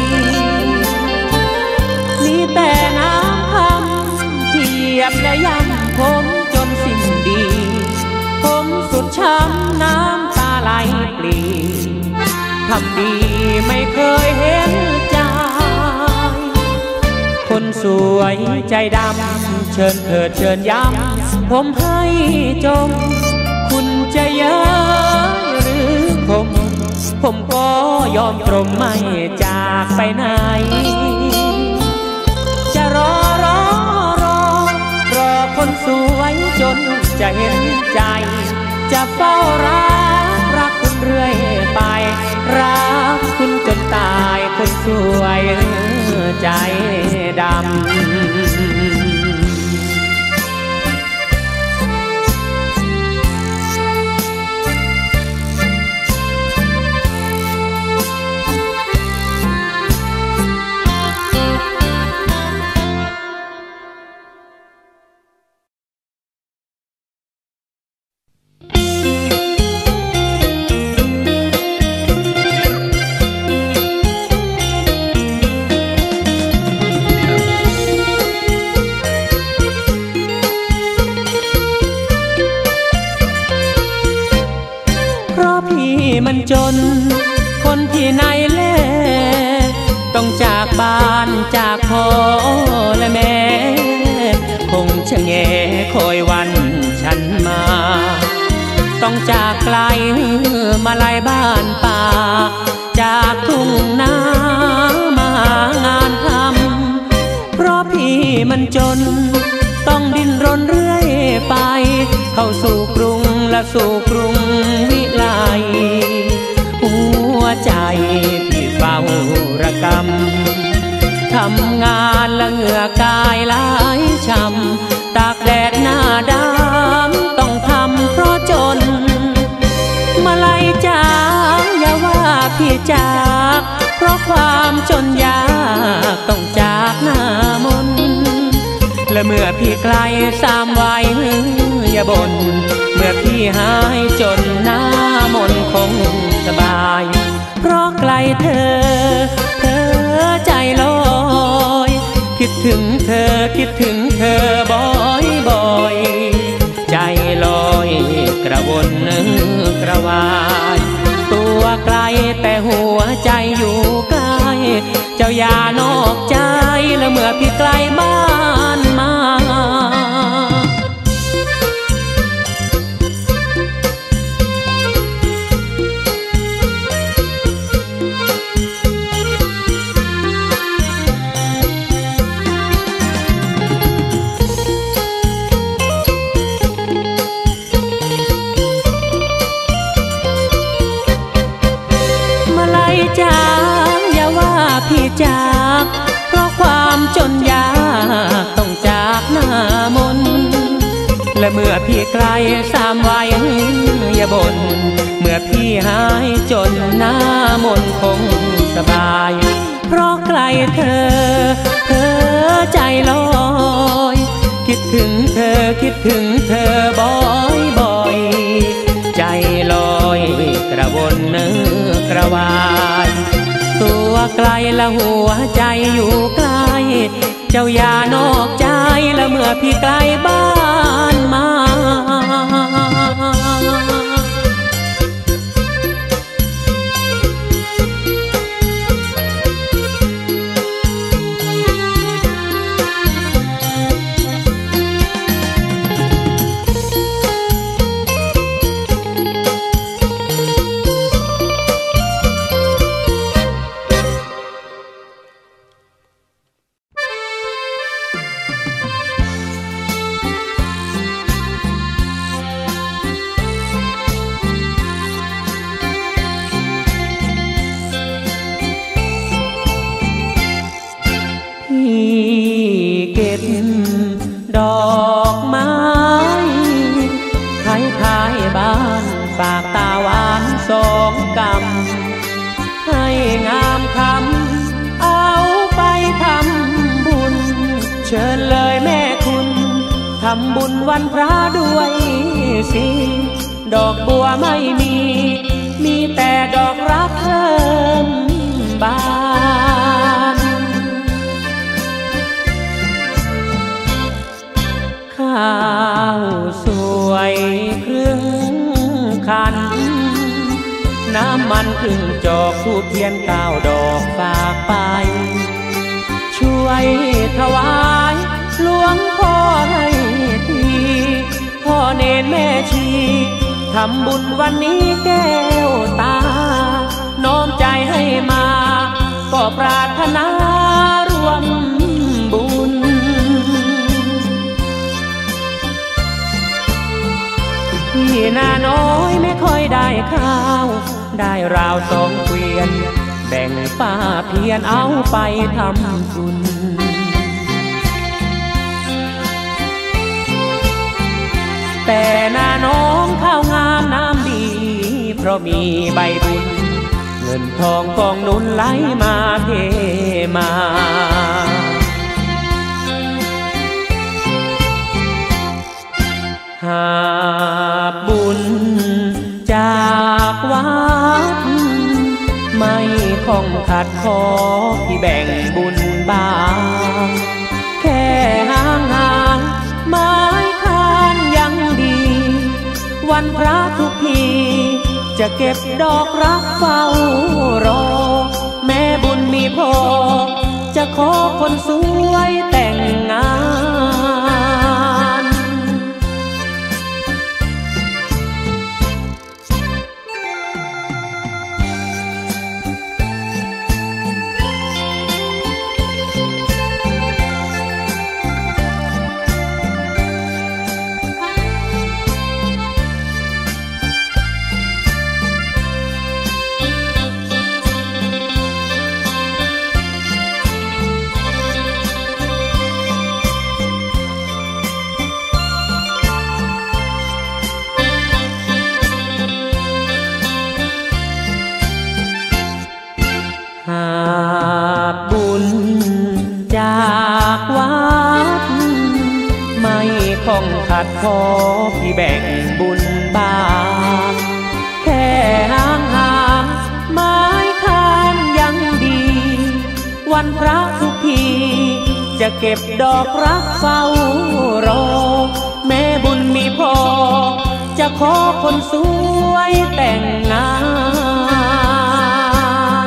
มีแต่น้ำคำที่เหยียบและย้ำผมจนสิ้นดีผมสุดช้ำน้ำตาไหลปลีทำดีไม่เคยเห็นใจคนสวยใจดำเชิญเถิดเชิญย้ำผมให้จงคุณจะเย้ยหรือผมผมก็ยอมตรมไม่จากไปไหนจะรอรอรอรอคนสวยจนจะเห็นใจจะเฝ้ารักรักคุณเรื่อยไปรักคุณจนตายคนสวยใจดำมันจนคนที่ไหนแลต้องจากบ้านจากพ่อและแม่คงชะแงคอยวันฉันมาต้องจากไกลมาลายบ้านป่าจากทุ่งนามาหางานทำเพราะพี่มันจนต้องดิ้นรนเรื่อยไปเข้าสู่กรุงและสู่กรุงวิไลหัวใจที่เฝ้าระกำทำงานละเหงื่อกายหลายช้ำตากแดดหน้าดำต้องทำเพราะจนมาลัยจ๋าอย่าว่าพี่จากเพราะความจนยากต้องจากหน้ามนและเมื่อพี่ไกลสามวัยอย่าบ่นเมื่อพี่หายจนหน้ามนคงสบายเพราะไกลเธอเธอใจลอยคิดถึงเธอคิดถึงเธอบ่อยบ่อยใจลอยกระวนกระวายตัวไกลแต่หัวใจอยู่ใกล้เจ้าอย่านอกใจและเมื่อพี่ไกลบ้านมาจากอย่าว่าพี่จากเพราะความจนยากต้องจากหน้ามนและเมื่อพี่ไกลสามวัยอย่าบ่นเมื่อพี่หายจนหน้ามนคงสบายเพราะไกลเธอเธอใจลอยคิดถึงเธอคิดถึงเธอบ่อยบ่อยใจลอยกระวนกระวายตัวไกลและหัวใจอยู่ใกล้เจ้าอย่านอกใจและเมื่อพี่ไกลบ้านมาเก็บดอกไม้ท้ายท้ายบ้านฝากตาหวานสองกำให้งามคำเอาไปทำบุญเชิญเลยแม่คุณทำบุญวันพระด้วยสิดอกบัวไม่มีมีแต่ดอกรักเพิ่มบานข้าวสวยครึ่งคันน้ำมันครึ่งจอกทูบเทียนเก้าดอกฝากไปช่วยถวายหลวงพ่อให้ทีพ่อเนรแม่ชีทำบุญวันนี้แก้วตาน้อมใจให้มาก็ปรารถนารวมบุญพี่นาน้อยไม่ค่อยได้ข้าวได้ราวสองเกวียนแบ่งป้าเพียนเอาไปทำบุญแต่นาน้องข้าวงามน้ำดีเพราะมีใบบุญเงินทองกองหนุนไหลมาเทมาหากบุญจากวัดไม่คงขัดขอที่แบ่งบุญบางแค่ห่างห่างไม้คานยังดีวันพระทุกทีจะเก็บดอกรักเฝ้ารอแม่บุญมีพอจะขอคนสวยแต่งงานากบุญจากวัดไม่คงขัดขอพี่แบ่งบุญบางแค่ห่างห่างไม้ค้านยังดีวันพระทุกทีจะเก็บดอกรักเฝ้ารอแม้บุญมีพอจะขอคนสวยแต่งงาน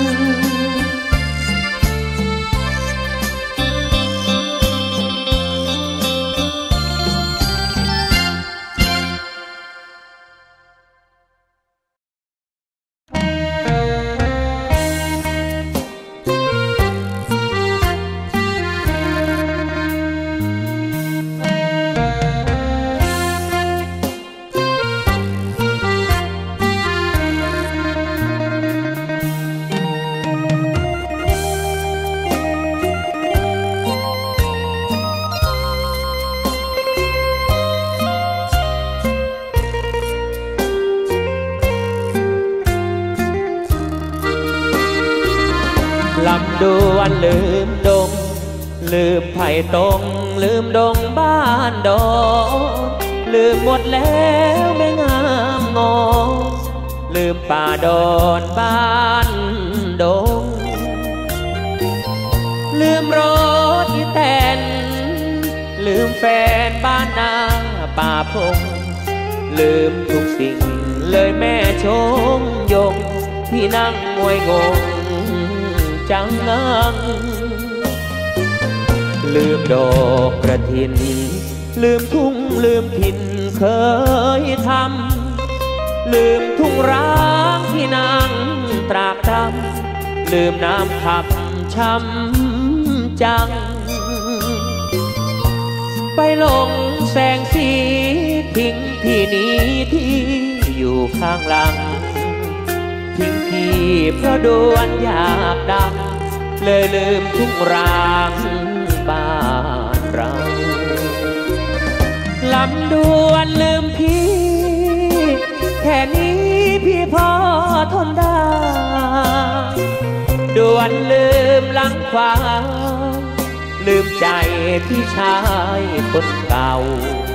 ลำดวนลืมดงลืมไผ่ตรงลืมดงบ้านดอนลืมหมดแล้วไม่งามงอลืมป่าดอนบ้านดงลืมรถอีแตนลืมแฟนบ้านนาป่าพงลืมทุกสิ่งเลยแม่ชมยงที่นั่งมวยงงจังงังลืมดอกกระถินลืมทุ่งลืมถิ่นเคยทำลืมทุ่งร้างที่นางตรากตรำลืมน้ำขับช้ำจังไปหลงแสงสีทิ้งพี่นี้ที่อยู่ข้างหลังทิ้งพี่เพราะดวนอยากดังเลยลืมทุกรางบ้านเราลำดวนลืมพี่แค่นี้พี่พอทนได้ดวนลืมหลังขวาลืมใจพี่ชายคนเก่า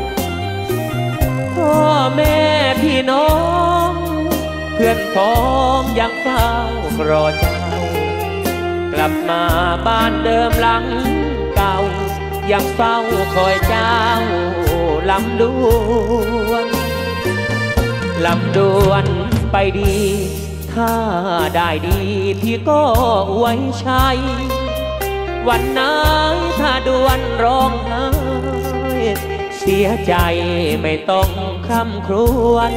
พ่อแม่พี่น้องเพื่อนพ้องยังเฝ้ารอเจ้ากลับมาบ้านเดิมหลังเก่ายังเฝ้าคอยเจ้าลำดวนลำดวนไปดีถ้าได้ดีพี่ก็ไว้ใช้วันไหนถ้าดวนร้องไห้เสียใจไม่ต้องคร่ำครวญ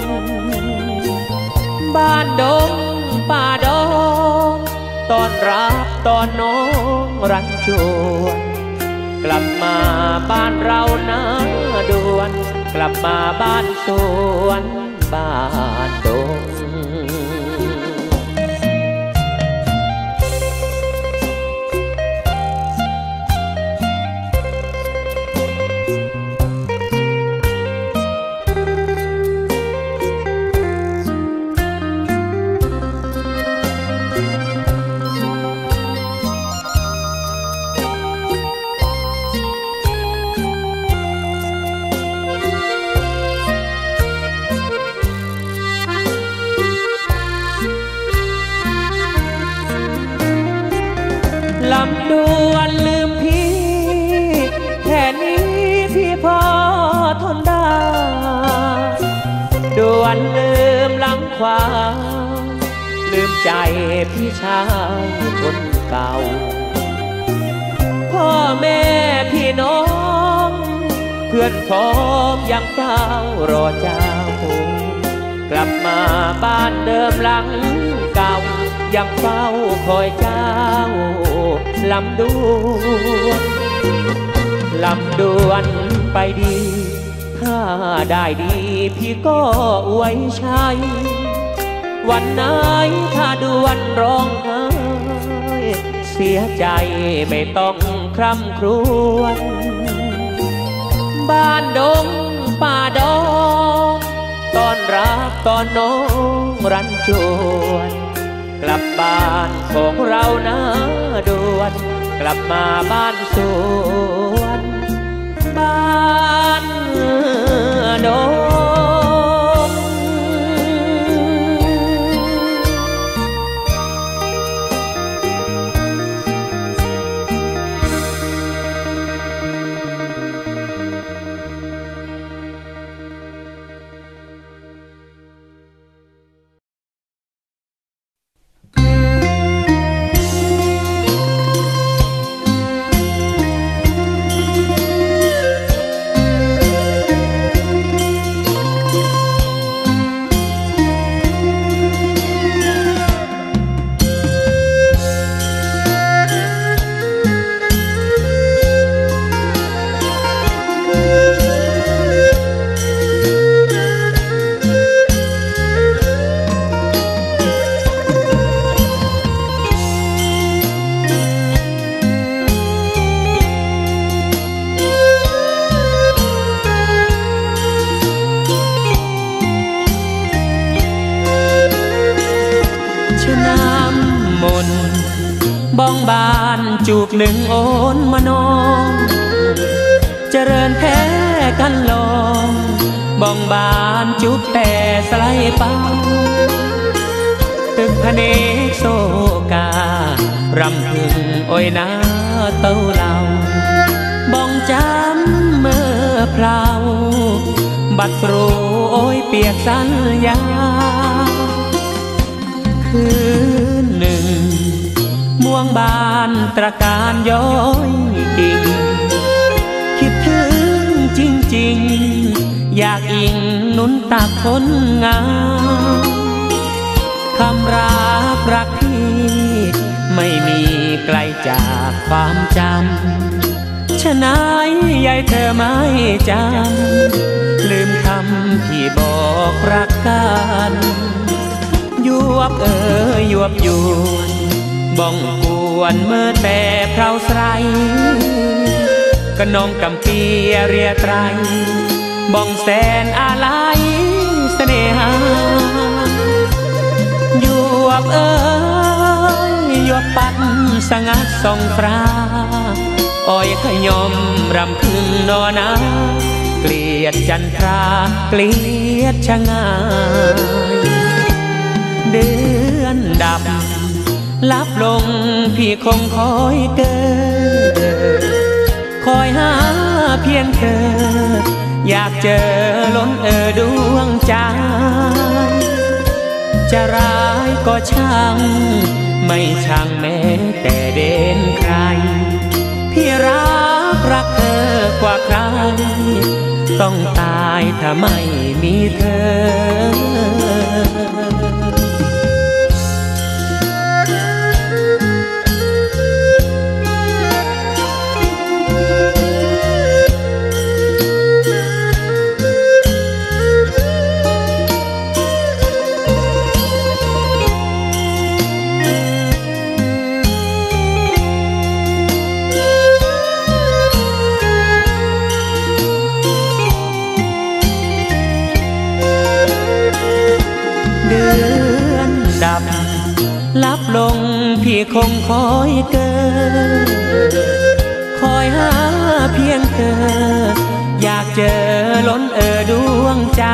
บ้านดงป่าดงตอนรับตอนน้องรันจวนกลับมาบ้านเรานะด่วนกลับมาบ้านสวนบ้านดงลำดวนลืมพี่แค่นี้พี่พอทนได้ดวนลืมหลังขวาลืมใจพี่ชายคนเก่าพ่อแม่พี่น้องเพื่อนพ้องยังเฝ้ารอเจ้ากลับมาบ้านเดิมหลังเก่ายังเฝ้าคอยเจ้าลำดวนลำดวนไปดีถ้าได้ดีพี่ก็ไว้ใช้วันไหนถ้าดวนร้องไห้เสียใจไม่ต้องคร่ำครวญบ้านดงป่าดงตอนรับตอนน้องรันจวนกลับบ้านของเรานะด่วนกลับมาบ้านสวนบ้านดงบ้องบานจูบหนึ่งโอนมานองเจริญแพ้กันลองบ้องบานจูบแต่สไลเป้าตึกพเนกโซการำพึงโอยนาเต้าเหล่าบ้องจำเมื่อพราวบัดรูโอยเปียกสัญญาคืนหนึ่งม่วงบานตระการย้อยกิ่งคิดถึงจริงๆอยากอิงนุนตักคนงามคำรักรักพี่ไม่มีไกลจากความจำฉะนั้นยายเธอไม่จำลืมคำที่บอกรักกันยวบเอ่ยยวบยวนบ้องกวนเมื่อแต่เพราไสรก็น้องกำเปียเรียไตรบ้องแสนอาลัยเสน่หายวบเอ่ยยวบปัดสงัดส่องฟ้าอ้อยขยมรำพึงนอนาเกลียดจันทราเกลียดชะงายเดือนดับลับลงพี่คงคอยเกิดคอยหาเพียงเธออยากเจอล้นเอ่อดวงใจจะร้ายก็ช่างไม่ช่างแม้แต่เด่นใครพี่รักรักเธอกว่าใครต้องตายถ้าไม่มีเธอลับลงพี่คงคอยเกิดคอยหาเพียงเธออยากเจอล้นเอ่อดวงใจ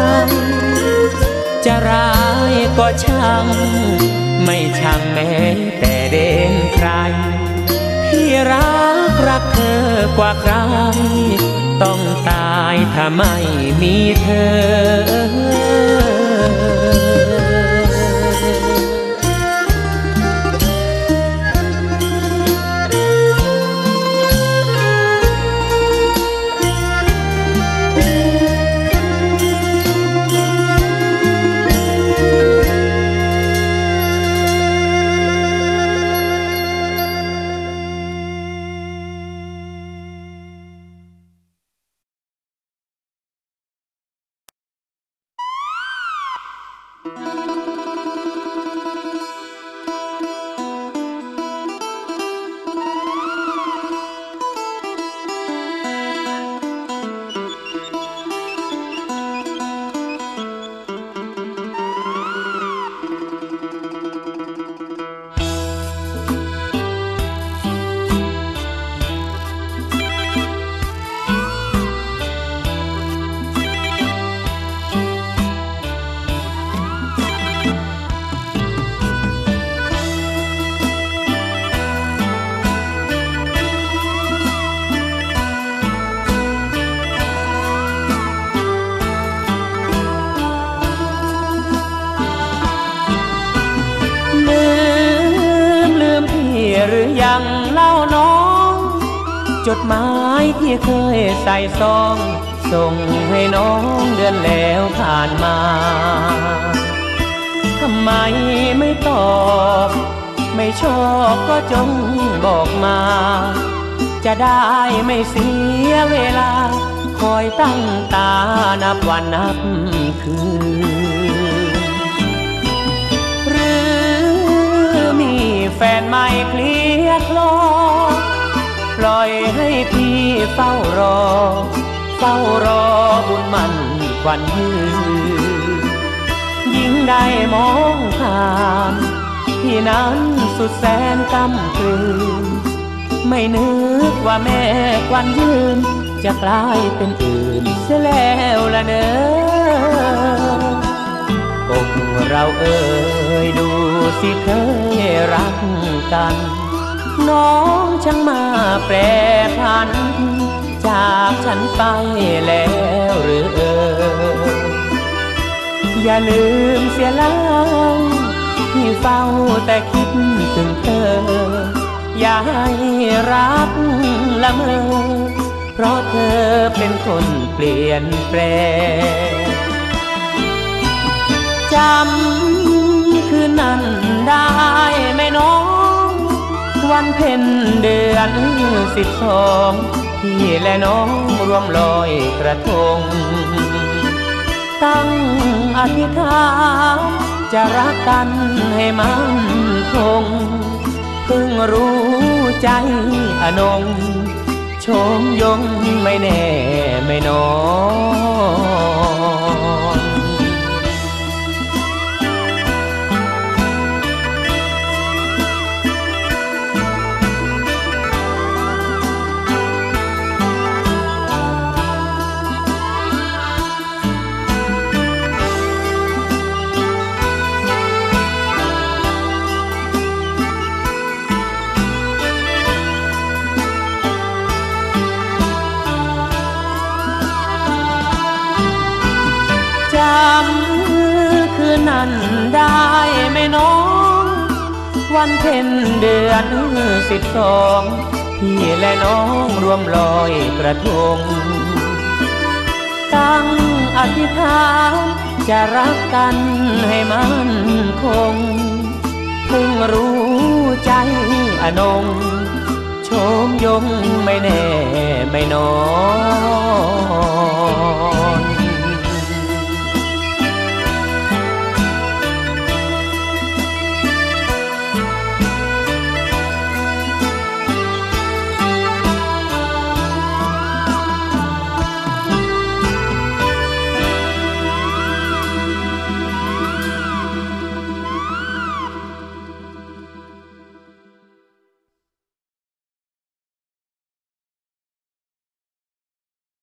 จะร้ายก็ช่างไม่ช่างแม้แต่เด่นใครพี่รักรักเธอกว่าใครต้องตายถ้าไม่มีเธอจดหมายที่เคยใส่ซองส่งให้น้องเดือนแล้วผ่านมาทำไมไม่ตอบไม่ชอบก็จงบอกมาจะได้ไม่เสียเวลาคอยตั้งตานับวันนับคืนหรือมีแฟนใหม่เคลียร์คลอปล่อยให้พี่เฝ้ารอเฝ้ารอบุญมันควันยืนยิ่งได้มองผ่านที่นั้นสุดแสนกำกลืนไม่นึกว่าแม่ควันยืนจะกลายเป็นอื่นเสียแล้วล่ะเนออกเราเอ่ยดูสิเคยรักกันน้องช่างมาแปรผันจากฉันไปแล้วหรือเอออย่าลืมเสียแล้วที่เฝ้าแต่คิดถึงเธออย่าให้รักละเมอเพราะเธอเป็นคนเปลี่ยนแปลงจำคืนนั้นได้ไหมน้องวันเพ็ญเดือนสิบสองพี่และน้องรวมลอยกระทงตั้งอธิษฐานจะรักกันให้มั่นคงเพิ่งรู้ใจอนงชมยงไม่แน่ไม่นอนจำคืนนั้นได้ไหมน้องวันเพ็ญเดือนสิบสองพี่และน้องรวมลอยกระทงตั้งอธิษฐานจะรักกันให้มั่นคงเพิ่งรู้ใจอนงชมยงไม่แน่ไม่นอน